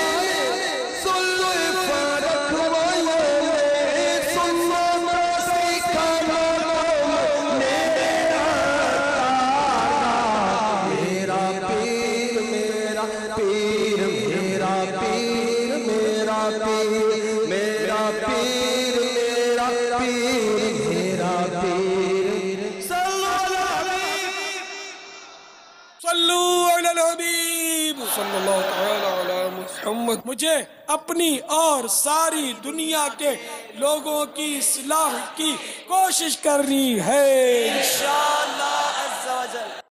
محمد. مجھے اپنی اور ساری دنیا کے لوگوں کی اصلاح کی کوشش کرنی ہے.